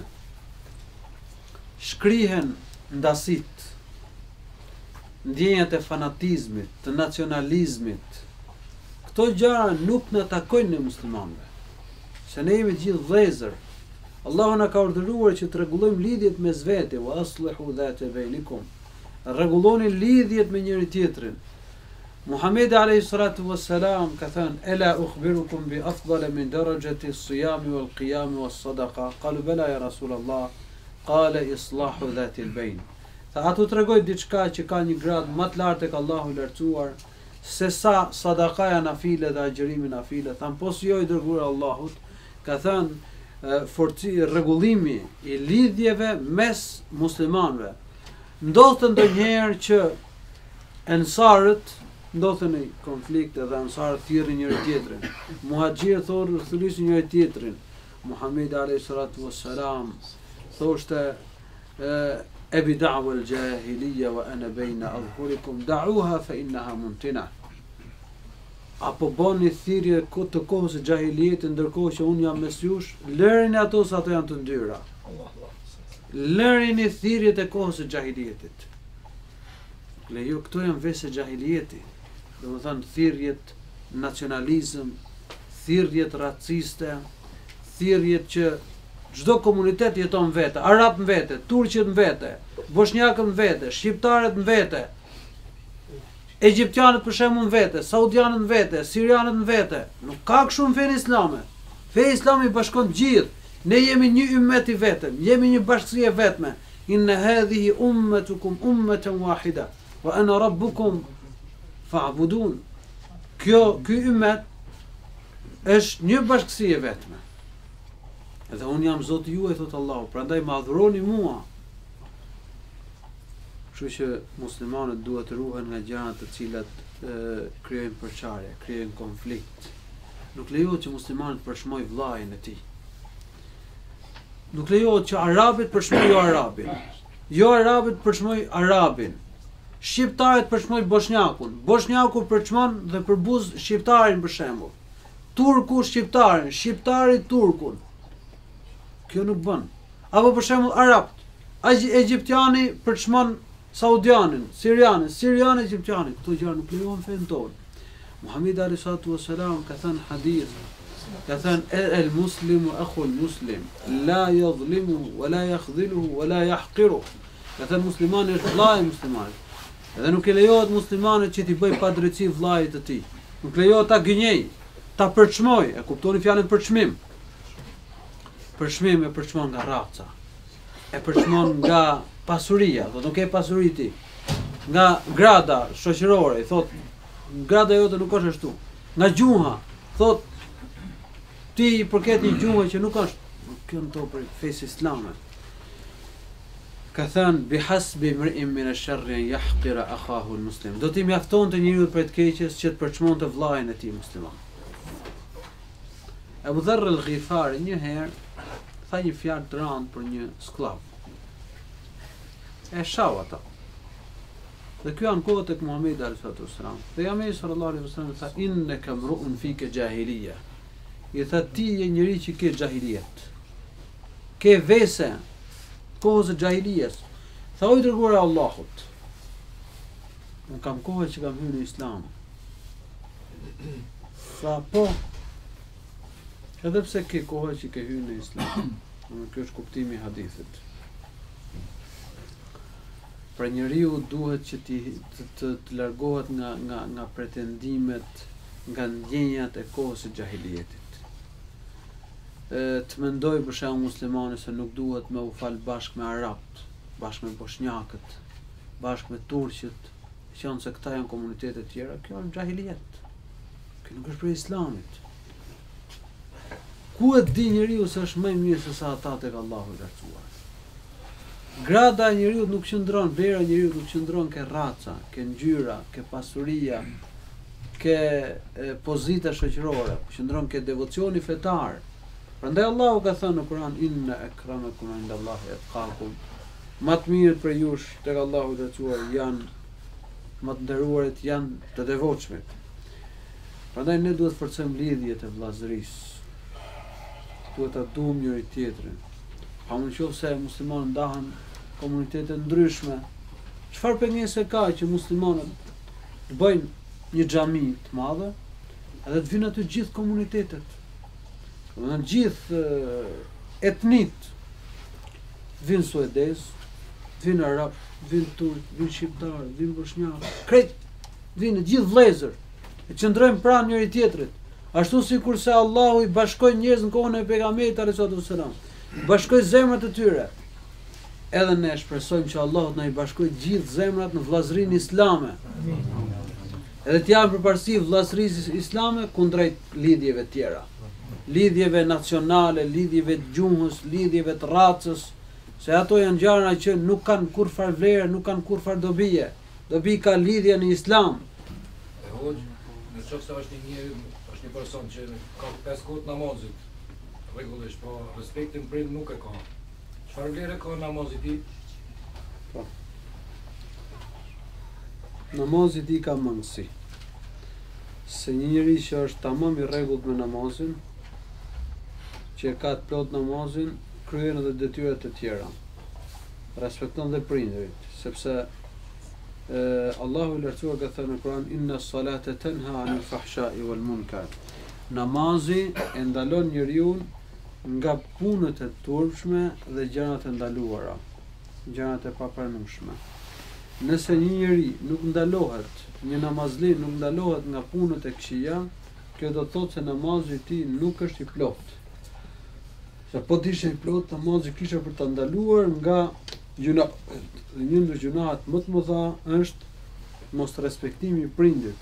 [SPEAKER 2] shkrihen ndasit, ndjenjat e fanatizmit, të nacionalizmit. Këto gjëra nuk na takojnë ne muslimanëve. Se ne jemi gjithë vëllezër. Allahu na ka urdhëruar që të rregullojmë lidhjet mes vete, wa aslihu dhata bainakum. rregulloni lidhjet me njëri tjetrin. Muhamedi alayhi salatu wassalam ka thënë: "Ela ukhbirukum bi afdal min darajati as-siyam wal qiyam was sadaqa?" Qalu bala ya Rasulullah. Qala islahu dhati al-bayn. Tha atu tregoj diçka që ka një grad më të lartë tek Allahu i lartësuar se sa sadakaja nafile dhe agjërimi nafile. Tham po si jo i dërguar Allahut, ka thënë rregullimi i lidhjeve mes muslimanëve. Ndodhte ndonjëherë që ensarët ndodhen në konflikte dhe ansarët thirrin njëri tjetrin. Muhaxhirët thullisin njëri tjetrin. Muhamedi alayhi salatu wassalam thoshte: "Ebi da'wa al-jahiliya wa ana bayna adhhurikum da'uha fa innaha muntina." Apo boni thirrje të kohës së xahiliyetit ndërkohë që unë jam mes jush, lërini ato se ato janë të ndyra. Lërini thirrjet e kohës së xahiliyetit. Lejo, këto janë vese xahilieti. Domethënë thirrjet nacionalizëm, thirrjet raciste, thirrjet që çdo komunitet jeton vete, arab në vete, turqit në vete, bosnjakët në vete, shqiptarët në vete, egjiptianët për shembull në vete, saudianët në vete, sirianët në vete. Nuk ka kështu në fenë islame. Feja islame i bashkon gjithë. Ne jemi një ymmet i vetëm, jemi një bashkësi e vetme. Inna hadhihi ummatukum ummatan wahida wa ana rabbukum fa'budun. Ky ymmet është një bashkësi e vetme. Edhe unë jam Zoti juaj, thot Allahu, prandaj më adhuroni mua. Kështu që muslimanët duhet të ruhen nga gjërat të cilat krijojnë përçarje, krijojnë konflikt. Nuk lejohet që muslimanët përshmoj vllajën e tij. Nuk lejohet që arabët përshmoj jo arabin. Jo arabët përshmoj arabin. Shqiptarët përshmoj bosnjakun. Bosnjaku përçmon dhe përbuz shqiptarin për shembull. Turku shqiptarin, shqiptari turkun. Kjo nuk bën. Apo për shembull arabt. Egjiptiani përçmon saudianin, sirianin, siriani egjiptianin. Këto gjëra nuk lejohen fen tonë. Muhamedi alayhi salatu wassalam ka thënë hadith, ka thënë el muslimu akhul muslim, la yadhlimu wa la yakhdhiluhu wa la yahqiru. Ka thënë muslimani është vllai i muslimanit. Edhe nuk e lejohet muslimanit që t'i bëj padrejti vllait të tij. Nuk lejohet ta gënjej, ta përçmoj. E kuptoni fjalën përçmim? Përçmim e përçmon nga raca. E përçmon nga pasuria, do nuk ke pasuri ti. Nga grada shoqërore, thot grada jote nuk është ashtu. Nga gjuha, thot ti i përket një gjuhe që nuk është. Kjo në to për fesë islame. Ka thënë bihasbi mri'in min ash-sharri an yahqira akhahu al-muslim. Do t'i mjaftonte njeriu për të keqes që të përçmonte vllain e tij musliman. Abu Dharr al-Ghifari një herë tha një fjalë të rëndë për një sklav. E shau ata. Dhe kjo janë kohët tek Muhamedi alayhi salatu wasalam. Pejgamberi sallallahu alaihi wasallam tha innaka mru'un fika jahiliya. I tha ti je njëri që ke jahiliet. Ke vese kohës së jahilijes. Tha o i dërguar e Allahut. Unë kam kohë që kam hyrë në Islam. Tha po. Edhe pse ke kohë që ke hyrë në Islam. Kjo është kuptimi i hadithit. Pra njeriu duhet që të largohet nga pretendimet, nga ndjenjat e kohës së jahilietit. Të mendoj për shembull muslimani se nuk duhet me u fal bashkë me arabt, bashkë me bosnjakët, bashkë me turqët, qenë se këta janë komunitete të tjera, kjo është jahiliet. Kjo nuk është për Islamit. Ku e di njeriu se është më i mirë se sa ata tek Allahu i lartësuar? Grada e njeriu nuk qëndron, vlera e njeriu nuk qëndron ke raca, ke ngjyra, ke pasuria, ke pozita shoqërore, qëndron ke devocioni fetar. Prandaj Allahu ka thënë në Kur'an inna akramakum indallahi atqakum. Më të mirët për jush tek Allahu i lartësuar janë më të nderuarit, janë të devotshmit. Prandaj ne duhet të forcojmë lidhjet e vllazërisë. Duhet ta duam njëri tjetrin. Pa mund qoftë se muslimanët ndahen komunitete ndryshme. Çfarë pengese ka që muslimanët të bëjnë një xhami të madhe edhe të vinë aty gjithë komunitetet. Do të gjithë etnit vinë suedez, vinë arab, vinë turk, vinë shqiptar, vinë bosnjak, krejt, vinë gjithë vëllezër, e qëndrojmë pranë njëri tjetrit. Ashtu sikur se Allahu i bashkoi njerëz në kohën e pejgamberit alayhi salam. Bashkoi zemrat e tyre. Edhe ne shpresojmë që Allahu të na i bashkojë gjithë zemrat në vllazërinë islame. Edhe të japë përparësi vllazërisë islame kundrejt lidhjeve tjera. Lidhjeve nacionale, lidhjeve të gjuhës, lidhjeve të racës, se ato janë gjëra që nuk kanë kurfar vlerë, nuk kanë kurfar dobije. Dobi ka lidhja në islam.
[SPEAKER 4] E hoqë, në qoftë se është një person që ka 5 kohët namazit, rregullisht, po respektin prind nuk e ka. Çfarë vlerë ka namazit i?
[SPEAKER 2] Po. Namazit i ka mangësi. Se një njeri që është tamam i rregullt me namazin, që ka të plot namazin, kryen edhe detyrat e tjera. Respekton dhe prindërit, sepse Allahu i lartësuar ka thënë në Kur'an inna salata tanha 'anil fahsha'i wal munkar. Namazi e ndalon njeriu nga punët e turpshme dhe gjërat e ndaluara, gjërat e papranueshme. Nëse një njeri nuk ndalohet, një namazli nuk ndalohet nga punët e këqija, kjo do të thotë se namazi i tij nuk është i plotë. Se po të ishte i plot, namazi kisha për ta ndaluar nga gjuna. Një ndër gjunahet më të mëdha është mos respektimi i prindit.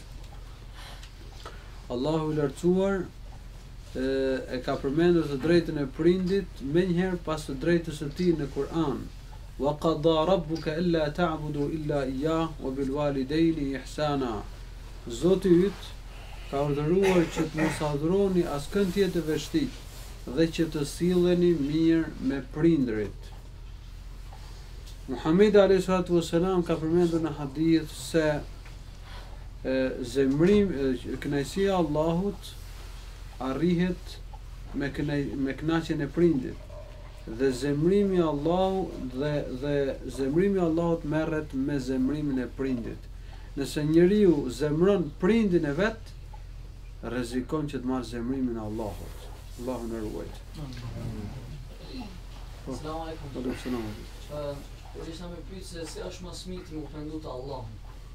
[SPEAKER 2] Allahu i lartësuar e ka përmendur të drejtën e prindit menjëherë pas të drejtës së tij në Kur'an. Wa qada rabbuka alla ta'budu illa iyyah wa bil walidayni ihsana. Zoti yt ka urdhëruar që të mos adhuroni askën tjetër veçti dhe që të silleni mirë me prindërit. Muhamedi alayhi salatu wasalam ka përmendur në hadith se kënaqësia e Allahut arrihet me kënaqjen e prindit dhe zemrimi i Allahut dhe zemrimi i Allahut merret me zemrimin e prindit. Nëse njeriu zemron prindin e vet, rrezikon që të marrë zemrimin e Allahut. Allahu na ruaj.
[SPEAKER 5] Selam aleikum. Po isha me pyet se si është mas miti më pendu te Allahu.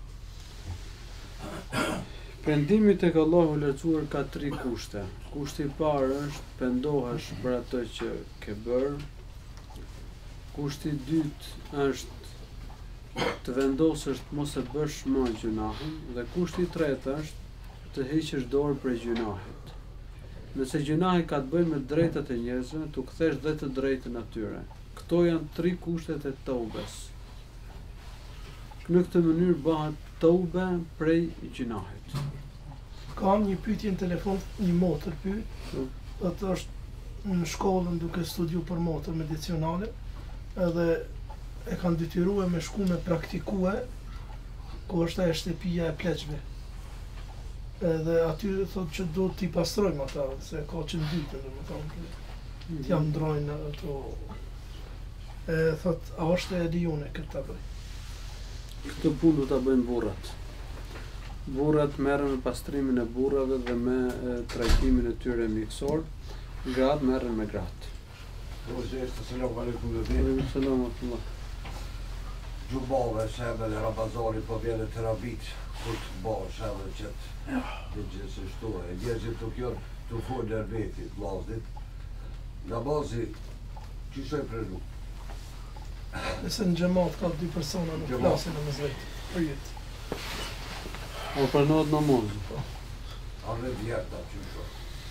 [SPEAKER 2] Pendimi tek Allahu i lartësuar ka 3 kushte. Kushti i parë është pendohesh për atë që ke bërë. Kushti i dytë është të vendosësh të mos e bësh më gjunahun dhe kushti i tretë është të heqësh dorë prej gjunahit. Nëse gjunahi ka të bëjë me drejtat e njerëzve, tu kthesh dhe të drejtën atyre. Këto janë 3 kushtet e tëubes. Në këtë mënyrë bëhet tëube prej gjunahit.
[SPEAKER 1] Kam një pyetje në telefon, një motër pyet, atë është në shkollën duke studiu për motër medicinale, edhe e kanë detyruar me shku me praktikue, ku është ajo shtëpia e pleqve. Edhe aty thotë që do t'i pastrojmë ata, se ka që në dytën, dhe më thonë, t'jam ndrojnë ato. Thot, a është e lijone këtë ta bëj?
[SPEAKER 2] Këtë punë do ta bëjnë burrat. Burrat merren me pastrimin e burrave dhe me trajtimin e tyre mjekësor, gratë merren me gratë.
[SPEAKER 6] Selam aleikum dhe
[SPEAKER 2] Selam aleikum.
[SPEAKER 6] Gjumave, shembe dhe Ramazani po vjene terapit, kur të bëhë shembe qëtë dhe gjithë shtuaj. E njerëzit të kjo të full në vetit, vllaznit. Namazi, që shë e prenu?
[SPEAKER 1] Nëse në xhamat ka 2 persona në klasin e mëzvetë, për jetë.
[SPEAKER 2] O pranohet namazi.
[SPEAKER 6] A në vjerta që shë.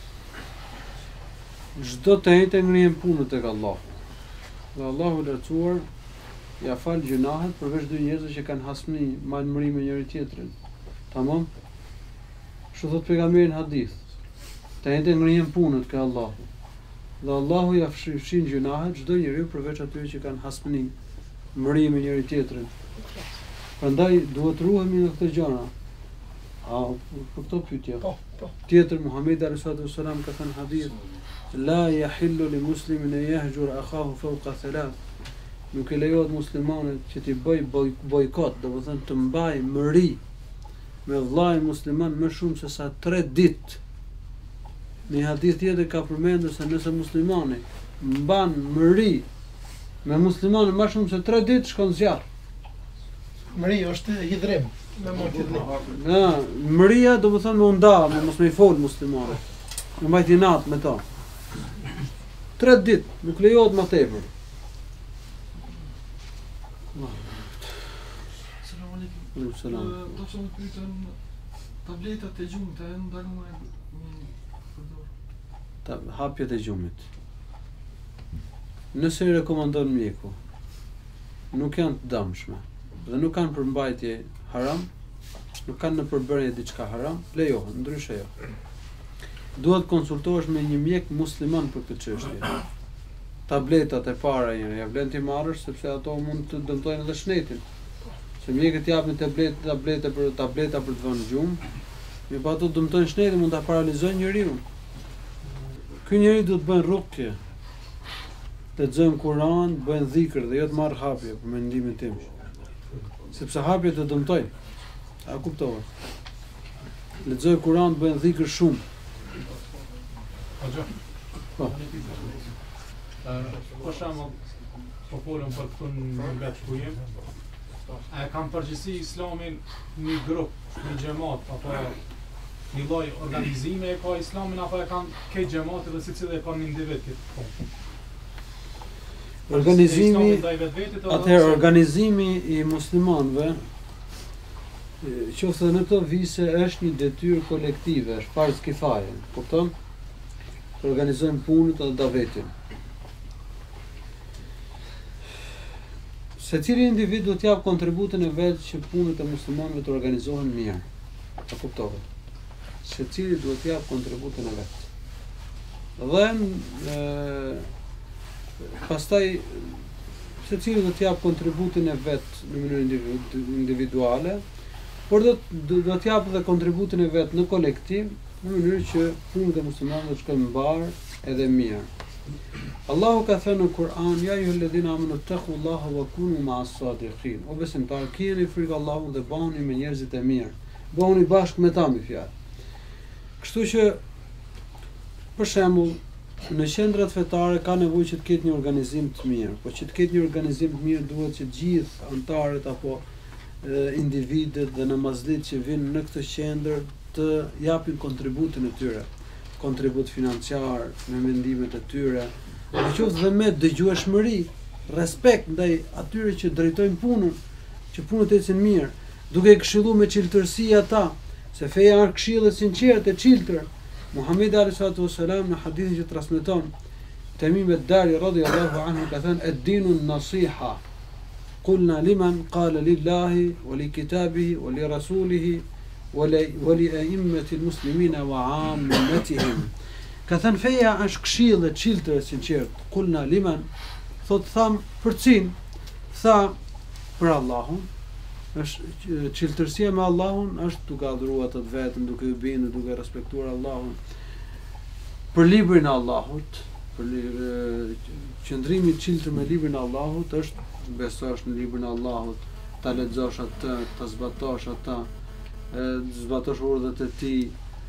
[SPEAKER 2] Çdo të njëjtë ngrihen punët tek Allahu. Dhe Allahu i lartësuar ja fal gjunahet përveç 2 njerëzve që kanë hasmi, marrë mërim me njëri tjetrin. Tamam? Kështu thot pejgamberi në hadith. Të njëjtë ngrihen punët tek Allahu. Dhe Allahu ja fshin gjunahet çdo njeriu përveç atyre që kanë hasmi, mërim me njëri tjetrin. Prandaj duhet ruhemi në këtë gjëra. A për këto pyetje?
[SPEAKER 1] Po.
[SPEAKER 2] Tjetër Muhamedi alayhi salatu wasalam ka thënë hadith la yahillu li muslimin an yahjur akhahu fawqa 3. Nuk e lejohet muslimanit që t'i bëj bojkot, domethënë të mbaj mëri me vllajin musliman më shumë se sa 3 ditë. Në hadith tjetër ka përmendur se nëse muslimani mban mëri Me muslimanë më shumë se 3 ditë shkon zjarr.
[SPEAKER 1] Mëria është hidrim, me motivim.
[SPEAKER 2] Mëria do të thonë me unda, me mos me i fol muslimanët. Me mbajti natë me ta. 3 ditë, nuk lejohet më tepër.
[SPEAKER 7] Selam aleikum. Do të më pyetën tabletat e gjumit e ndaluar përdor.
[SPEAKER 2] Hapjet e gjumit. Nëse i rekomandon mjeku, nuk janë të dëmshme dhe nuk kanë përmbajtje haram, nuk kanë në përbërje diçka haram, lejohen, ndryshe jo. Duhet konsultohesh me një mjek musliman për këtë çështje. Tabletat e para ja vlen ti marrësh sepse ato mund të dëmtojnë edhe shnetin. Se mjekët japin tableta për të vënë gjumë, mirë ato dëmtojnë shnetin, mund ta paralizojnë njeriu. Ky njeri duhet të bëjnë rukje. Të lexojmë Kur'an, bëjnë dhikr dhe jo të marr hapje për mendimin tim. Sepse hapjet të dëmtojnë. A kuptova? Lexoj Kur'an, bëjnë dhikr shumë. Po.
[SPEAKER 8] Për shembull, po folëm për këtu në vetë ku jem. A kam përgjithësi Islamin një grup, një xhamat apo një lloj organizime e ka Islamin apo e kanë këtë xhamat dhe secili e ka një individ këtë punë?
[SPEAKER 2] Organizimi i muslimanëve qoftë në këto vise është një detyrë kolektive, është farz kifaje, kupton? Të organizojmë punët dhe davetin. Secili individ do të jap kontributin e vet që punët e muslimanëve të organizohen mirë. A kuptove? Secili duhet të jap kontributin e vet. Dhe pastaj secili do të jap kontributin e vet në mënyrë individuale, por do të jap edhe kontributin e vet në kolektiv, në mënyrë që punët e muslimanëve të shkojnë mbar edhe mirë. Allahu ka thënë në Kur'an: "Ya ayyuhalladhina amanu taqullaha wa kunu ma'as sadiqin." O besimtarë, keni frikë Allahut dhe bëhuni me njerëzit e mirë. Bëhuni bashkë me ta me fjalë. Kështu që për shembull në qendrat fetare ka nevojë që të ketë një organizim të mirë, por që të ketë një organizim të mirë duhet që gjithë anëtarët apo individët dhe namazlit që vinë në këtë qendër të japin kontributin e tyre, kontribut financiar, me mendimet e tyre, në qoftë dhe me dëgjueshmëri, respekt ndaj atyre që drejtojnë punën, që punët ecin mirë, duke e këshilluar me çiltërsi ata, se feja është këshillë e sinqertë e çiltër. Muhamedi alayhi salatu wasalam në hadithin që transmeton Tamim ad-Dari radhiyallahu anhu ka thënë: "Ad-dinu an-nasiha." Qulna liman qala lillahi wa li kitabihi wa li rasulihi wa li a'immati al-muslimina wa 'ammatihim. Ka thënë feja është këshillë e çiltër e sinqertë. Qulna liman, thot tham për cin, tha për Allahun. Është çiltërsia me Allahun është duke adhuruar atë vetëm, duke i bindur, duke respektuar Allahun. Për librin e Allahut, për qëndrimi i çiltër me librin e Allahut është besosh në librin e Allahut, ta lexosh atë, ta zbatosh atë, zbatosh urdhët e tij.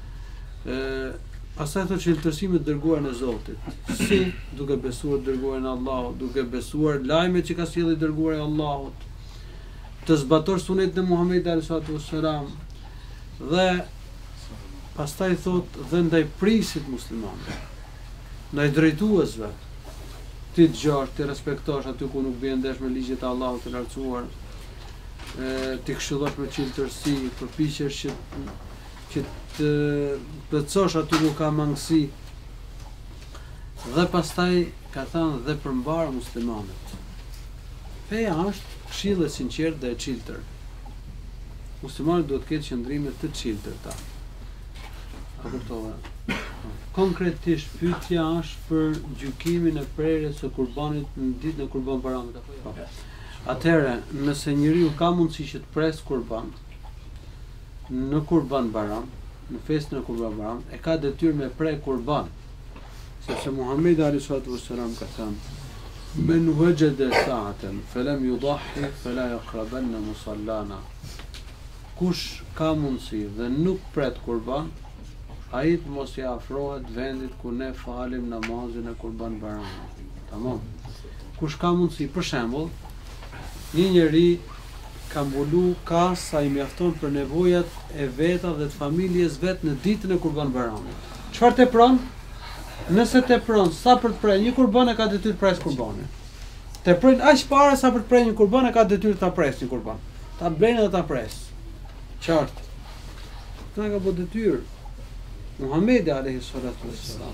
[SPEAKER 2] Pastaj thotë çiltërsi me dërguarin e Zotit. Si? Duke besuar dërguarin e Allahut, duke besuar lajmet që ka sjellë dërguari i Allahut, të zbatosh sunetin e Muhamedit alayhi wasallam dhe pastaj thot dhe ndaj prisit muslimanëve, ndaj drejtuesve, ti dëgjosh, ti respektosh aty ku nuk bën ndesh me ligjet e Allahut të lartësuar, ti këshillosh me çiltërsi, përpiqesh që të plotësosh aty ku ka mangësi. Dhe pastaj ka thënë dhe përmbar muslimanët. Feja është këshillë e sinqertë dhe e çiltër. Muslimani duhet të ketë qëndrime të çiltërta. A kuptova? Konkretisht pyetja është për gjykimin e prerjes së qurbanit në ditën e Kurban Bayramit apo jo? Atëherë, nëse njeriu ka mundësi që të pres qurban në Kurban Bayram, në festën e Kurban Bayram, e ka detyrë me prej qurban. Sepse Muhamedi alayhi salatu wasalam ka thënë: "Men wajada sa'atan falam yudahi fala yaqrabanna musallana." Kush ka mundësi dhe nuk pret qurban, ai të mos i afrohet vendit ku ne falim namazin e Kurban Bayramit. Tamam. kush ka mundësi, për shembull, një njeri ka mbulu kasë sa i mjafton për nevojat e veta dhe të familjes vet në ditën e Kurban Bayramit. Çfarë tepron? Nëse tepron sa për të prerë një kurban e ka detyrë të presë kurbanin. Tepron aq para sa për të prerë një kurban e ka detyrë ta presë një kurban. Ta blenë dhe ta presë. Qartë. Këta ka bërë detyrë Muhamedi alayhi salatu wassalam.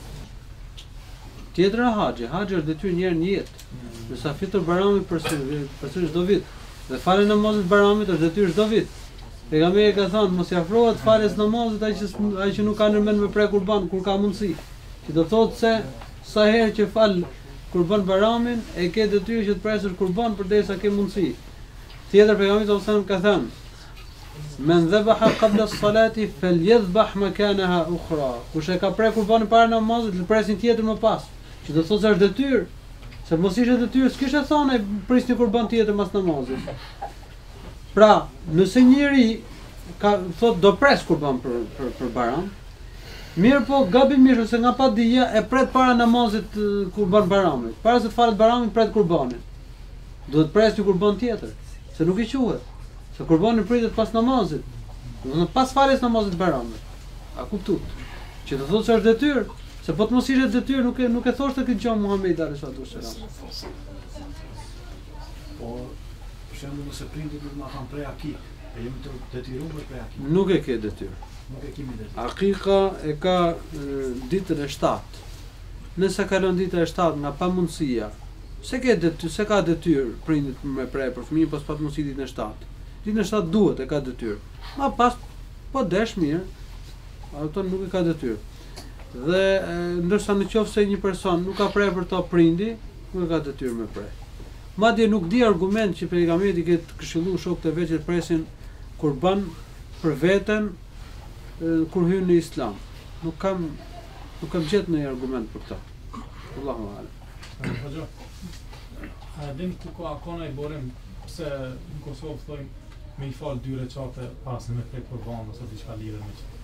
[SPEAKER 2] Tjetër haxhi është detyrë një herë në jetë. Nësa fitër Bayrami përsëri çdo vit. Dhe falja e namazit Bayramit është detyrë çdo vit. Pejgamberi ka thënë mos i afrohet faljes namazit ai që nuk ka ndërmend me pre kurban kur ka mundësi. Që do thotë se sa herë që fal kurban Bayramin e ke detyrë që të presësh kurban përderisa ke mundësi. Tjetër pejgamberi sallallahu alajhi wasallam ka thënë men dhabaha qabla as-salati falyadhbah makanaha ukhra. Kush e ka pre kurbanin para namazit, le presin tjetër më pas. Që do thotë se është detyrë. Se mos ishte detyrë, s'kishte thonë prisni kurban tjetër mas namazit. Pra, nëse njëri ka thot do pres kurban për Bayram, mirë po gabimisht ose nga padija e pret para namazit kurban Bayramit. Para se të falet Bayramit pret kurbanin. Duhet pres një kurban tjetër, se nuk i quhet. Se kurbani pritet pas namazit. Do pas faljes namazit Bayramit. A kuptuat? Që do thotë se është detyrë, se po të mos ishte detyrë nuk e thoshte këtë gjë Muhamedi alayhi wasallam.
[SPEAKER 3] Po, për shembull nëse prindit nuk na kanë prej akik, e jemi të detyruar për prej akik.
[SPEAKER 2] Nuk e ke detyrë.
[SPEAKER 3] Nuk e kemi detyrë.
[SPEAKER 2] Akika e ka ditën e 7. Nëse kalon dita e 7 nga pamundësia, se ka detyrë prindit me prej për fëmijën pas mundësi ditën e 7. Ditën e 7 duhet e ka detyrë. Ma pas po desh mirë, ato nuk e ka detyrë. Dhe ndërsa në qoftë se një person nuk ka prej për to prindi, nuk e ka detyrë me prej. Madje nuk di argument që pejgamberi këtë këshilluar shokët e vet që presin kurban për veten kur hyn në Islam. Nuk kam gjetë ndonjë argument për këtë. Allahu a'lam.
[SPEAKER 8] Hoxha, a dim ku ka kona i borim pse në Kosovë thojmë me i fal 2 recate pas me prej kurban ose diçka lidhe me që.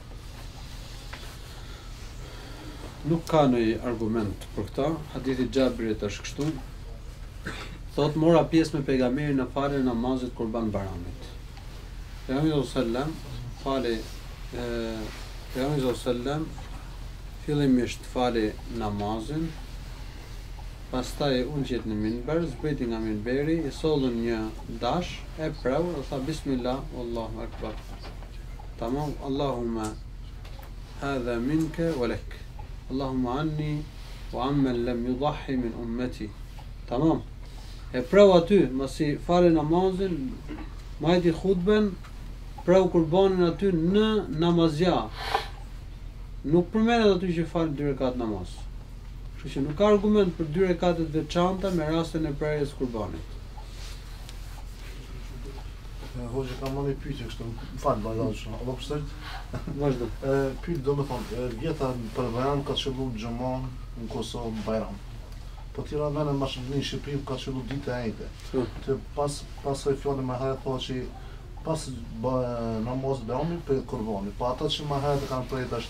[SPEAKER 2] Nuk ka ndonjë argument për këtë. Hadithi Xhabirit është kështu. Thot mora pjesë me pejgamberin në faljen e namazit kurban Bayramit. Pejgamberi sallam fali Pejgamberi sallam fillimisht fali namazin, pastaj unë qet në minber, zbriti nga minberi, i sollën një dash, e preu dhe tha bismillah, Allahu akbar. Tamam, Allahumma hadha minka wa lak. Allahumma anni wa amman lam yudahhi min ummati. Tamam. E preu aty, masi fali namazin, majti khutben, preu kurbanin aty në namazja. Nuk përmenet aty që falë 2 rekat namaz. Kështu që nuk ka argument për 2 rekatet veçanta me rastin e prerjes kurbanit.
[SPEAKER 9] Hoxha ka marrë pyetje kështu, më fal vazhdo. Apo pse?
[SPEAKER 2] Vazhdo.
[SPEAKER 9] Pyet domethënë, vjeta për Bayram ka qelluar xhamon në Kosovë në Bayram. Po tira vënë më shumë në Shqipëri ka qelluar ditë e njëjtë. Të pasoj fjalën më herët thonë që pas namaz Bayramit për kurbanin. Po ata që më herët kanë prej tash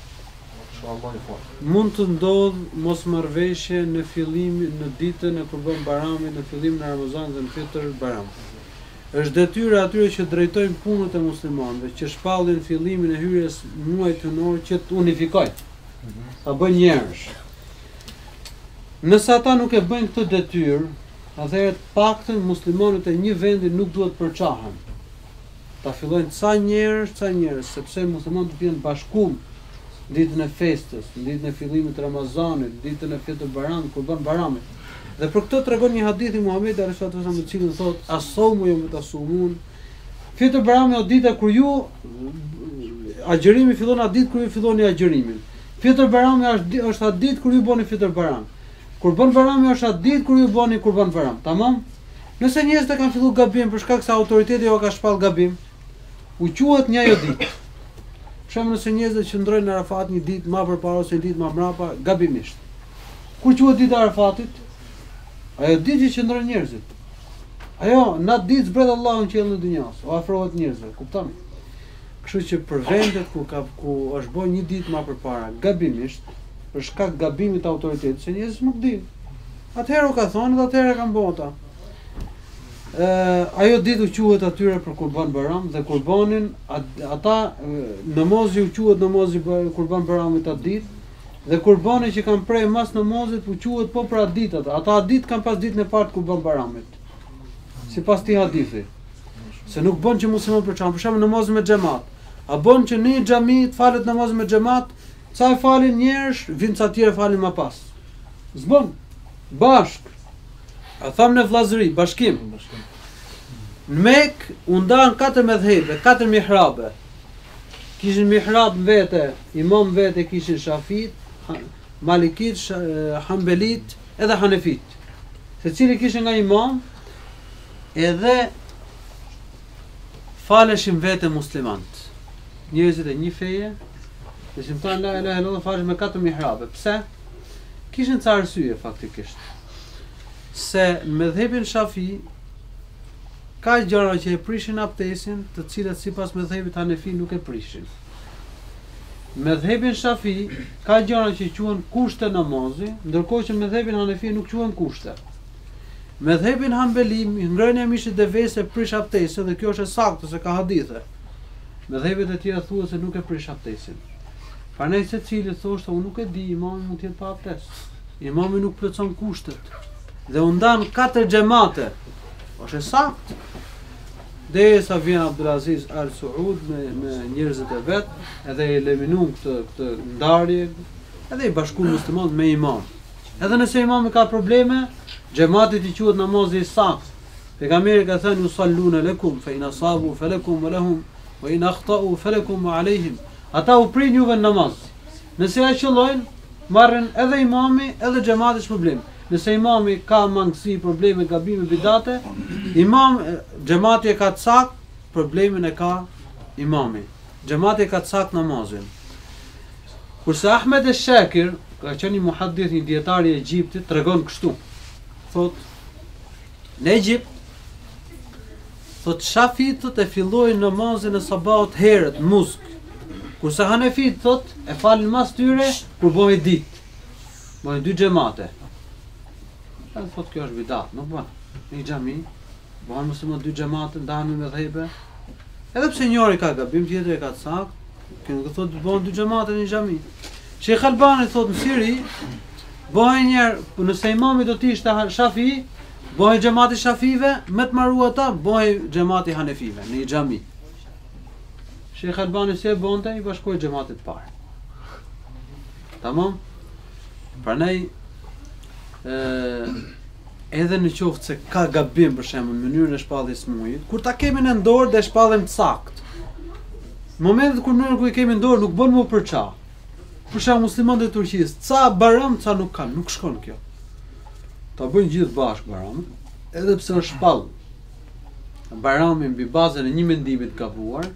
[SPEAKER 2] mund të ndodh mosmarrveshje në në ditën e kurban Bayramit, në fillimin e Ramazanit dhe në fitër Bayram. Është detyra atyre që drejtojnë punët e muslimanëve, që shpallin fillimin e hyrjes muajit hynor që të unifikojnë. Ta bëjnë njerësh. Nëse ata nuk e bëjnë këtë detyrë, atëherë të paktën muslimanët e një vendi nuk duhet përçahen. Ta fillojnë ca njerëz, sepse muslimanët vjen bashkum ditën e festës, ditën e fillimit të Ramazanit, ditën e fitër Bayramit, kurban Bayramit. Dhe për këtë tregon një hadith i Muhamedit alayhi wasallam i cili thotë as-sawmu yawma tasumun. Fitër Bayrami është dita kur ju agjërimi fillon atë ditë kur ju filloni agjërimin. Fitër Bayrami është atë ditë kur ju bëni fitër Bayram. Kurban Bayrami është atë ditë kur ju bëni kurban Bayram. Tamam? Nëse njerëzit kanë filluar gabim për shkak se autoriteti jo ka shpall gabim, u quhet një ajo ditë. Për shembull, nëse njerëzit qëndrojnë në Arafat një ditë më përpara ose një ditë më mbrapa, gabimisht. Kur quhet dita e Arafatit? Ajo ditë që qëndrojnë njerëzit. Ajo, në atë ditë zbret Allahu në qiellin e dunjas, o afrohet njerëzve, kupton? Kështu që për vendet ku është bërë një ditë më përpara, gabimisht, për shkak gabimit të autoritetit, se njerëzit nuk dinë. Atëherë u ka thonë dhe atëherë kanë bota. Ajo ditë u quhet atyre për Kurban Bayram dhe kurbanin ata namazi u quhet namazi Kurban Bayramit atë ditë dhe kurbani që kanë prej mas namazit u quhet po për atë ditë ata atë ditë kanë pas ditën e parë të Kurban Bayramit. Sipas këtij hadithi. Se nuk bën që musliman për shembull namazin me xhamat. A bën që në xhami të falet namazi me xhamat, sa e falin njerëz, vinë ca tjerë falin më pas. S'bën. Bashk. A thamë në vllazëri, bashkim. Në Mekë u ndan 4 medhhebe, 4 mihrabe. Kishin mihrab vete, imam vete kishin Shafit, Malikit, Hanbelit edhe Hanefit. Secili kishin nga imam edhe faleshin vete muslimant. Njerëzit e një feje, dhe shimtan la ilaha illallah faleshin me 4 mihrabe. Pse? Kishin ca arsye faktikisht. Se në medhhebin Shafi ka gjëra që e prishin abdesin, të cilat sipas medhhebit Hanefi nuk e prishin. Medhhebin Shafi ka gjëra që quhen kushte namazi, ndërkohë që medhhebin Hanefi nuk quhen kushte. Medhhebin Hanbeli ngrënia e mishit dhe vese prish abdesin dhe kjo është e saktë se ka hadithe. Medhhebet e tjera thuan se nuk e prish abdesin. Prandaj secili thoshte unë nuk e di, imami mund të jetë pa abdes. Imami nuk plotson kushtet. Dhe u ndan 4 xhamate. Është saktë. Derisa vjen Abdulaziz Al Saud me njerëzit e vet, edhe e eliminun këtë ndarje, edhe i bashkuan muslimanët me imam. Edhe nëse imami ka probleme, xhamati i quhet namazi i saktë. Pejgamberi ka thënë usalluna lakum fa in asabu falakum wa lahum wa in akhtau falakum wa alayhim. Ata u prin juve në namaz. Nëse ja qëllojnë, marrin edhe imami edhe xhamati është problem. Nëse imami ka mangësi, probleme, gabime, bidate, xhamati e ka sakt, problemin e ka imami. Xhamati e ka sakt namazin. Kurse Ahmed el-Shakir, ka qenë një muhaddith, një dietar i Egjiptit, tregon kështu. Thot, në Egjipt, thot Shafitët e fillojnë namazin e sabahut herët, në musk. Kurse Hanefit thot, e falin mas tyre, kur bëhet ditë. Bëhen 2 xhamate. Edhe thot kjo është bidat, nuk bën. Në xhami, bëhen musliman 2 xhamate, ndahen me medhhebe. Edhe pse njëri ka gabim, tjetri e ka sakt, kjo nuk thot të bëhen 2 xhamate në xhami. Sheikh Albani thot në Siri, bëhen njerë, nëse imami do të ishte Shafi, bëhen xhamati Shafive, me të marrua ata, bëhen xhamati Hanefive në xhami. Sheikh Albani se bonte i bashkoi xhamatit parë. Tamam? Prandaj edhe në qoftë se ka gabim për shembull në mënyrën e shpalljes së mujit, kur ta kemi në dorë dhe shpallim të saktë. Në momentin kur mënyrën i kemi në dorë nuk bën më për ça. Për shembull muslimanët e Turqisë, ca baram, ca nuk kanë, nuk shkon kjo. Ta bëjnë gjithë bashkë baram, edhe pse është shpall. Barami mbi bazën e një mendimi të gabuar.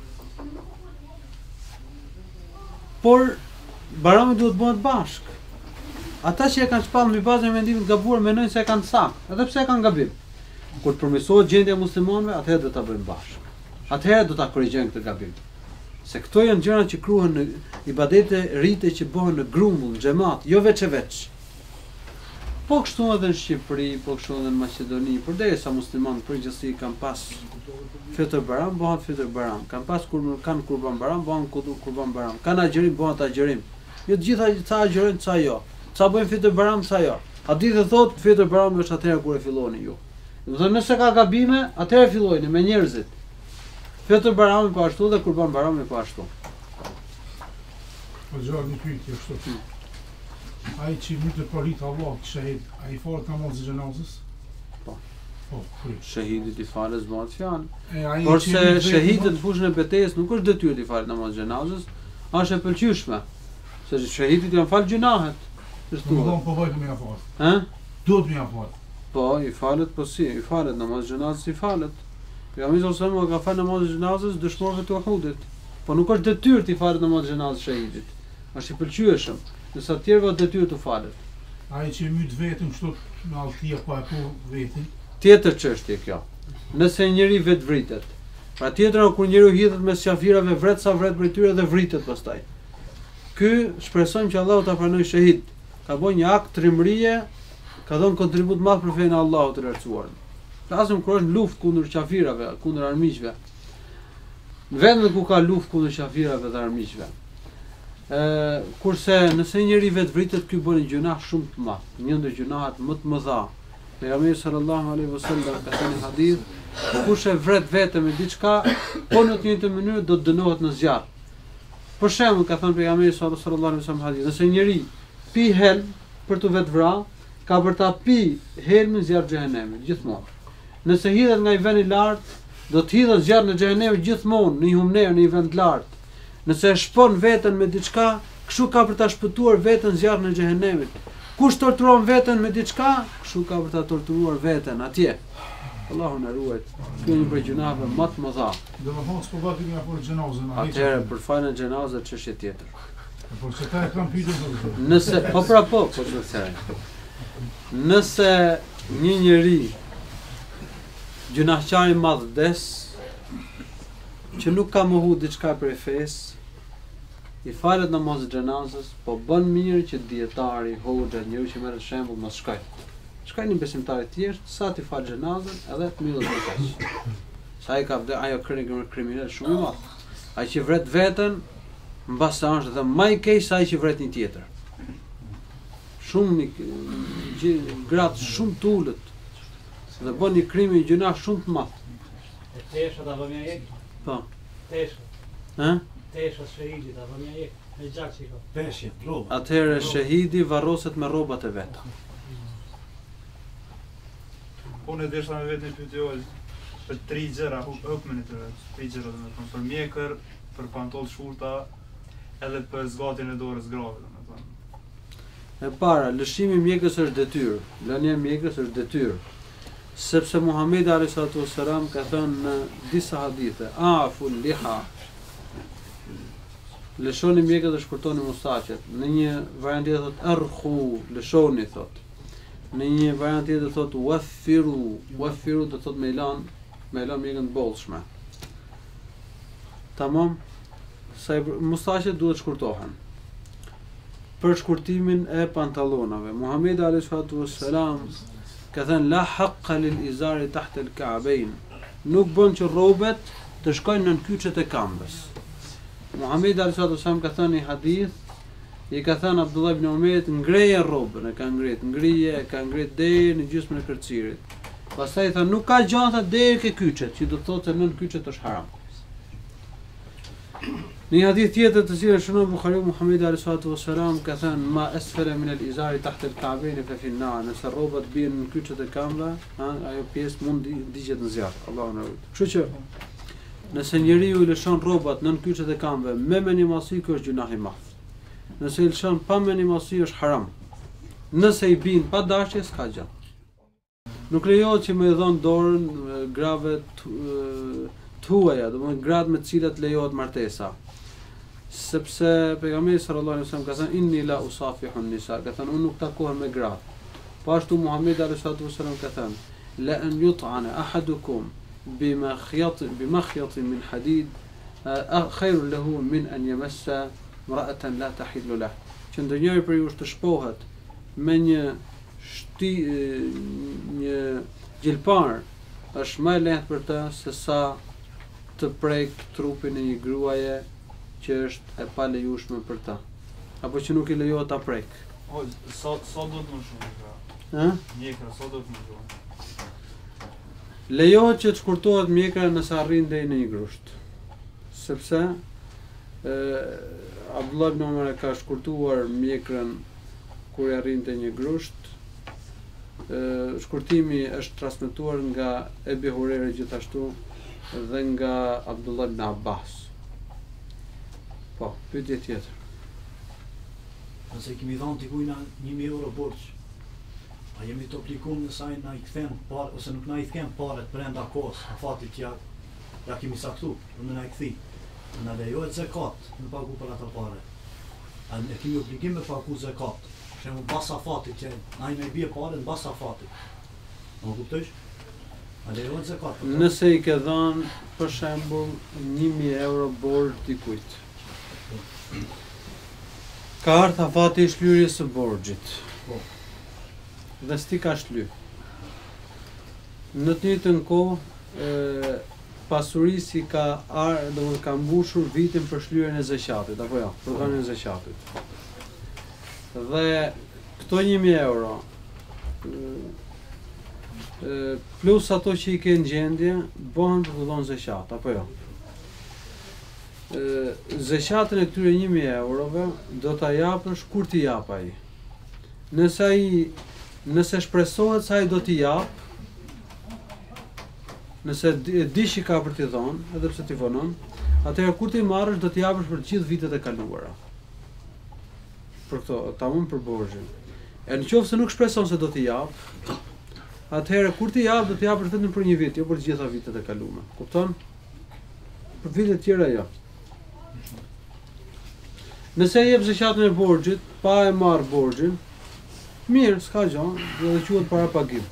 [SPEAKER 2] Por barami duhet bëhet bashkë. Ata që e kanë shpallë mbi bazën e mendimit të gabuar mendojnë se e kanë saktë, edhe pse e kanë gabim. Kur përmirësohet gjendja e muslimanëve, atëherë do ta bëjnë bashkë. Atëherë do ta korrigjojnë këtë gabim. Se këto janë gjëra që kruhen në ibadete rite që bëhen në grumbull, në xhamat, jo veç. Po kështu edhe në Shqipëri, po kështu edhe në Maqedoni, përderisa muslimanët përgjithësi kanë pas fitr baram, bëhen fitr baram. Kanë pas kanë kurban baram, bëhen kurban baram. Kanë agjerim, bëhen agjerim. Jo të gjitha ca agjerojnë, ca jo. Ca bëjnë fitr baram, ca jo. Hadithi thot fitr baram është atëherë kur e filloni ju. Do të thonë nëse ka gabime, atëherë fillojeni me njerëzit. Fitr barami po ashtu dhe kurban barami po ashtu.
[SPEAKER 10] Po zgjoj një pyetje kështu. Ai që mutet për rit Allah, shahid, ai fort namazin e xhenazës?
[SPEAKER 2] Po.
[SPEAKER 10] Po,
[SPEAKER 2] shahidit i falet bëhet fjalë. Por se shahidit në fushën e betejës nuk është detyrë të falet namazin e xhenazës, është e pëlqyeshme. Se shahidit janë fal gjunahet.
[SPEAKER 10] Domthon po vojtë më afër.
[SPEAKER 2] Ë?
[SPEAKER 10] Duhet më afër.
[SPEAKER 2] Po, i falet po si, i falet namaz xhenazës i falet. Pejgamberi sallallahu alajhi wasallam ka falë namaz xhenazës dëshmorëve të Uhudit. Po nuk është detyrë të falet namaz xhenazës shahidit. Është i pëlqyeshëm. Nëse të tjerëve është detyrë të falet.
[SPEAKER 10] Ai që myt vetëm kështu në alltia po e po vetin.
[SPEAKER 2] Tjetër çështje kjo. Nëse njëri vet vritet. Pra tjetra kur njeriu hidhet mes qafirave vret sa vret prej tyre dhe vritet pastaj. Ky shpresojmë që Allahu ta pranojë shahid. Ka bën një akt trimërie ka dhënë kontribut madh për fenë e Allahut të lartësuar. Flasim kur është luftë kundër qafirave, kundër armiqve. Në vendet ku ka luftë kundër qafirave dhe armiqve. Kurse nëse njëri vetë vritet, ky bën gjuna shumë të madh, një ndër gjunahet më të mëdha. Pejgamberi sallallahu alaihi wasallam ka thënë në hadith, kush e vret veten me diçka, po në të njëjtën mënyrë do të dënohet në zjarr. Për shembull, ka thënë pejgamberi sallallahu alaihi wasallam hadith, nëse njëri pi helm për të vetë vrarë, ka për ta pi helmin zjarr xhehenemit gjithmonë. Nëse hidhet nga një vend i lartë, do të hidhet zjarr në xhehenemit gjithmonë, në një humner, në një vend të lartë. Nëse e shpon veten me diçka, kështu ka për ta shpëtuar veten zjarr në xhehenemit. Kush torturon veten me diçka, kështu ka për ta torturuar veten atje. Allahu na ruaj. Kjo një prej gjunave më të mëdha.
[SPEAKER 10] Domethënë s'po gati nga për xhenazën.
[SPEAKER 2] Atëherë për falën e xhenazës çështje tjetër.
[SPEAKER 10] Po se ta e kam pyetur.
[SPEAKER 2] Nëse po çfarë? Nëse një njeri gjunaqtar i madh vdes që nuk ka mohu diçka për fesë, i falet namazit xhenazës, po bën mirë që dietari, hoxha, njeriu që merr shembull mos shkoj. Shkoj një besimtar i thjesht, sa ti fal xhenazën, edhe të millet me kaq. Sa ai ka vdes, ajo kriminal shumë i madh. Ai që vret veten, mbas sa është edhe më i keq se ai që vret një tjetër. Shumë gratë shumë të ulët dhe bën një krim i gjuna shumë të madh.
[SPEAKER 11] E tesha ta vëmja jek?
[SPEAKER 2] Po.
[SPEAKER 11] Tesha.
[SPEAKER 2] Ë?
[SPEAKER 11] Tesha shahidi ta vëmja jek. E gjak çiko.
[SPEAKER 3] Peshje, rroba.
[SPEAKER 2] Atëherë shahidi varroset me rrobat e vet.
[SPEAKER 12] Unë desha me vetë një pyetje për 3 gjëra, hukmen e tyre, 3 gjëra domethënë për mjekër, për pantoll shurta, edhe për zgatjen e dorës grave domethënë.
[SPEAKER 2] E para, lëshimi i mjekës është detyrë, lënia e mjekës është detyrë. Sepse Muhamedi alayhi salatu wassalam ka thënë në disa hadithe, afu liha. Lëshoni mjekët dhe shkurtoni mustaqet. Në një variant tjetër thotë arhu, lëshoni thotë. Në një variant tjetër thotë waffiru do thotë me lan mjekën të bollshme. Tamam. Sa mustaqet duhet shkurtohen. Për shkurtimin e pantallonave, Muhamedi alayhi salatu wassalam ka thënë la haqqa lil izari tahta al ka'bayn. Nuk bën që rrobet të shkojnë nën kyçet e këmbës. Muhamedi alayhi salatu wassalam ka thënë një hadith, i ka thënë Abdullah ibn Umayr, ngreje rrobën, e ka ngrit deri në gjysmën e kërcirit. Pastaj tha nuk ka gjata deri ke kyçet, që do të thotë se nën kyçet është haram. Në një hadith tjetër të cilën shënon Buhariu, Muhamedi alayhi salatu wassalam ka thënë ma asfala min al-izari tahta al-ka'bayn fa fi an-nar. Nëse rrobat bien në kyçet e këmbëve, ajo pjesë mund digjet në zjarr. Allahu na ruaj. Kështu që nëse njeriu i lëshon rrobat nën kyçet e këmbëve me menimasi, kjo është gjunah i madh. Nëse i lëshon pa menimasi është haram. Nëse i bin pa dashje s'ka gjë. Nuk lejohet që me dhon dorën grave të huaja, domethënë gratë me të cilat lejohet martesa. Sepse pejgamberi sallallahu alaihi wasallam ka thënë inni la usafihu an-nisa, ka thënë unë nuk takohem me gratë. Po ashtu Muhamedi alayhi salatu wasallam ka thënë la an yut'ana ahadukum bimakhyat min hadid khairun lahu min an yamassa imra'atan la tahillu lahu. Që ndonjëri për ju të shpohet me një gjilpar është më e lehtë për të se sa të prek trupin e një gruaje që është e palejueshme për ta, apo që nuk i lejohet ta prek.
[SPEAKER 12] Sa do të më shumë pra? Mjekra, sa do të më shumë?
[SPEAKER 2] Lejohet që të shkurtohet mjekra nëse arrin deri në një grusht. Sepse Abdullah ibn Umar ka shkurtuar mjekrën kur i arrinte një grusht. Shkurtimi është transmetuar nga Ebi Hurajra gjithashtu dhe nga Abdullah ibn Abbas. Po, pyetje tjetër.
[SPEAKER 3] Nëse kemi dhënë tikujna 1000 euro borxh, a jemi të obliguar në saj na i kthem parë ose nuk na i kthem parët brenda kohës, fatit që ja kemi saktuar, do na i kthi. Na lejohet zakat në pagu për ata parë. A ne kemi obligim me pagu zakat. Për shembull pas afatit që na i bie parën pas afatit. Më kuptosh? A lejohet zakat?
[SPEAKER 2] Nëse i ke dhënë për shembull 1000 euro borxh dikujt. Ka ardhur afati i shlyerjes së borxhit. dhe s'ti ka shly. Në të njëjtën kohë, pasurisi ka ka mbushur vitin për shlyerjen e zeqatit, apo jo, për dhënien e zeqatit. Dhe këto 1.000 euro plus ato që i ke në gjendje, bëhen për të dhënë zeqat, apo jo. Zeqatin e këtyre 1.000 eurove do ta japësh kur t'i jap ai. Nëse shpresohet se ai do t'i jap, nëse di që ka për t'i dhënë, edhe pse t'i vonon, atëherë kur t'i marrësh do t'i japësh për të gjithë vitet e kaluara. Për këto, tamam për borxhin. E nëse nuk shpreson se do t'i jap, atëherë kur t'i jap do t'i japësh vetëm për një vit, jo për të gjitha vitet e kaluara. Kupton? Për vitet tjera jo. Nëse jep zeqatin e borxhit, pa e marr borxhin, mirë, s'ka gjë, dhe quhet para pagim.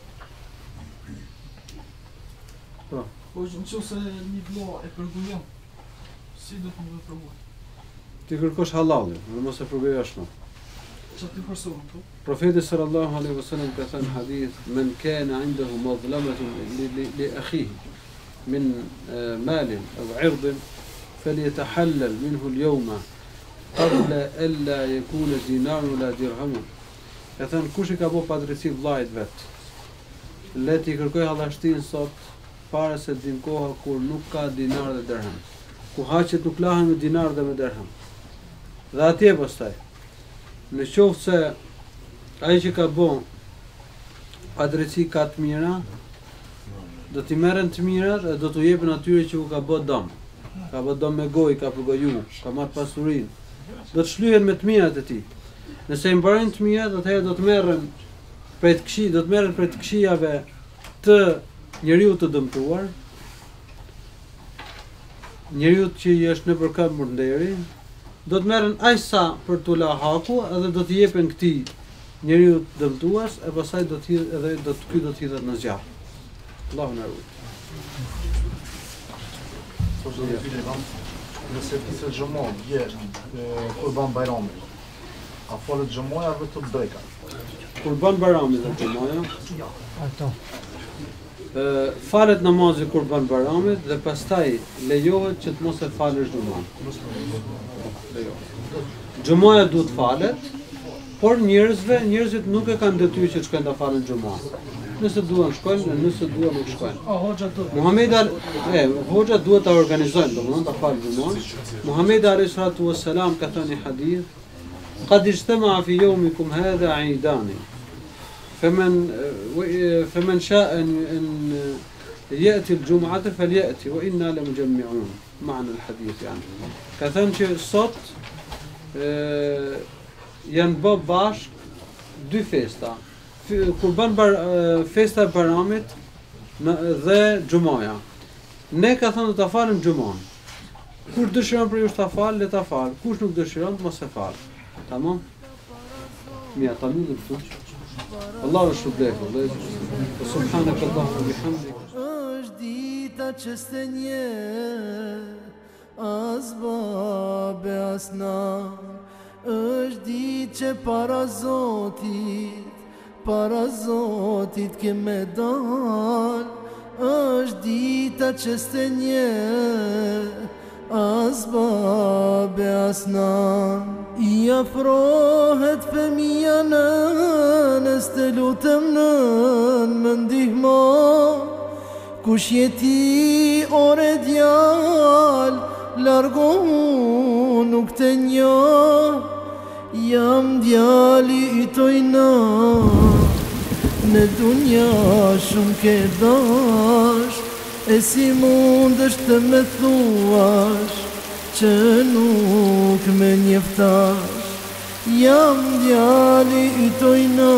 [SPEAKER 2] Po.
[SPEAKER 7] Po nëse një vëlla e përgujon, si do të më veprojë?
[SPEAKER 2] Ti kërkosh halallin, dhe mos e përgoj ashtu.
[SPEAKER 7] Çfarë të përsohen po?
[SPEAKER 2] Profeti sallallahu alaihi wasallam ka thënë hadith, "Men kana 'indahu madhlamatun li akhihi min malin aw 'irdin falyatahallal minhu al-yawma qabla an la yakuna dinarun la dirhamun." Ka thënë kush i ka bërë padrejti vllajt vet, le t'i kërkoj hallashtin sot para se din koha kur nuk ka dinar dhe dirham. Ku haqet nuk lahen me dinar dhe me dirham. Dhe atje pastaj, në qoftë se ai që ka bën padrejti ka të mira, do t'i merren të mirat e do t'u jepen atyre që u ka bë dëm. Ka bë dëm me gojë, ka përgoju, ka marrë pasurinë. Do të shlyhen me të mirat e tij. Nëse i mbarojnë të mirat, atëherë do të merren prej të këshijave të njeriu të dëmtuar, njeriu që i është nëpër këmbë nderi, do të merren aq sa për t'u la haku, edhe do t'i jepen këtij njeriu dëmtues, e pastaj do të ky do të hidhet në zjarr. Allahu na ruaj.
[SPEAKER 9] Nëse ti se xhamon je Kurban Bajrami, a falet xhamoja vetëm breka?
[SPEAKER 2] Kurban Bajrami dhe xhamoja. Falet namazi Kurban Bajramit dhe pastaj lejohet që të mos e falësh xhamon. Xhamoja duhet falet, por njerëzit nuk e kanë detyrë që të shkojnë ta falen xhamon. Nëse duan shkojnë, nëse duan nuk shkojnë. Hoxha duhet ta organizojnë, domethënë ta falë xhamon. Muhamedi alayhi salatu wassalam ka thënë në hadith: "Qad ijtama'a fi yawmikum hadha 'idani. فمن شاء أن يأتي الجمعة فليأتي وإنا لمجمعون." معنى الحديث يعني. Ka thënë që sot janë bë bashk dy festa. Kurban festa e Bajramit dhe xhumaja. Ne ka thënë do ta falim xhumon. Kush dëshiron për ju ta fal, le ta fal. Kush nuk dëshiron, mos e fal. Tamam? Mia tamam këtu. Allahu shpëlbej. Subhanak Allahu wa bihamdik.
[SPEAKER 13] Është dita që s'tenje as babe as nan, është ditë që para Zotit ke me dal, është dita që s'tenje as babe as nan. I afrohet fëmija nënës, të lutem nën më ndihmo, kush jeti ore djal, largohu nuk të njoh. Jam djali i tojna, në dunja shumë ke dash, e si mund është të me thuash që nuk me njeftash. Jam djali i tojna,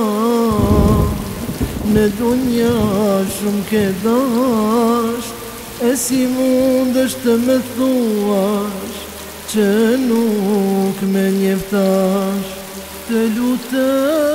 [SPEAKER 13] në dunja shumë ke dash, e si mund është të me thuash që nuk me njeftash. Të lutem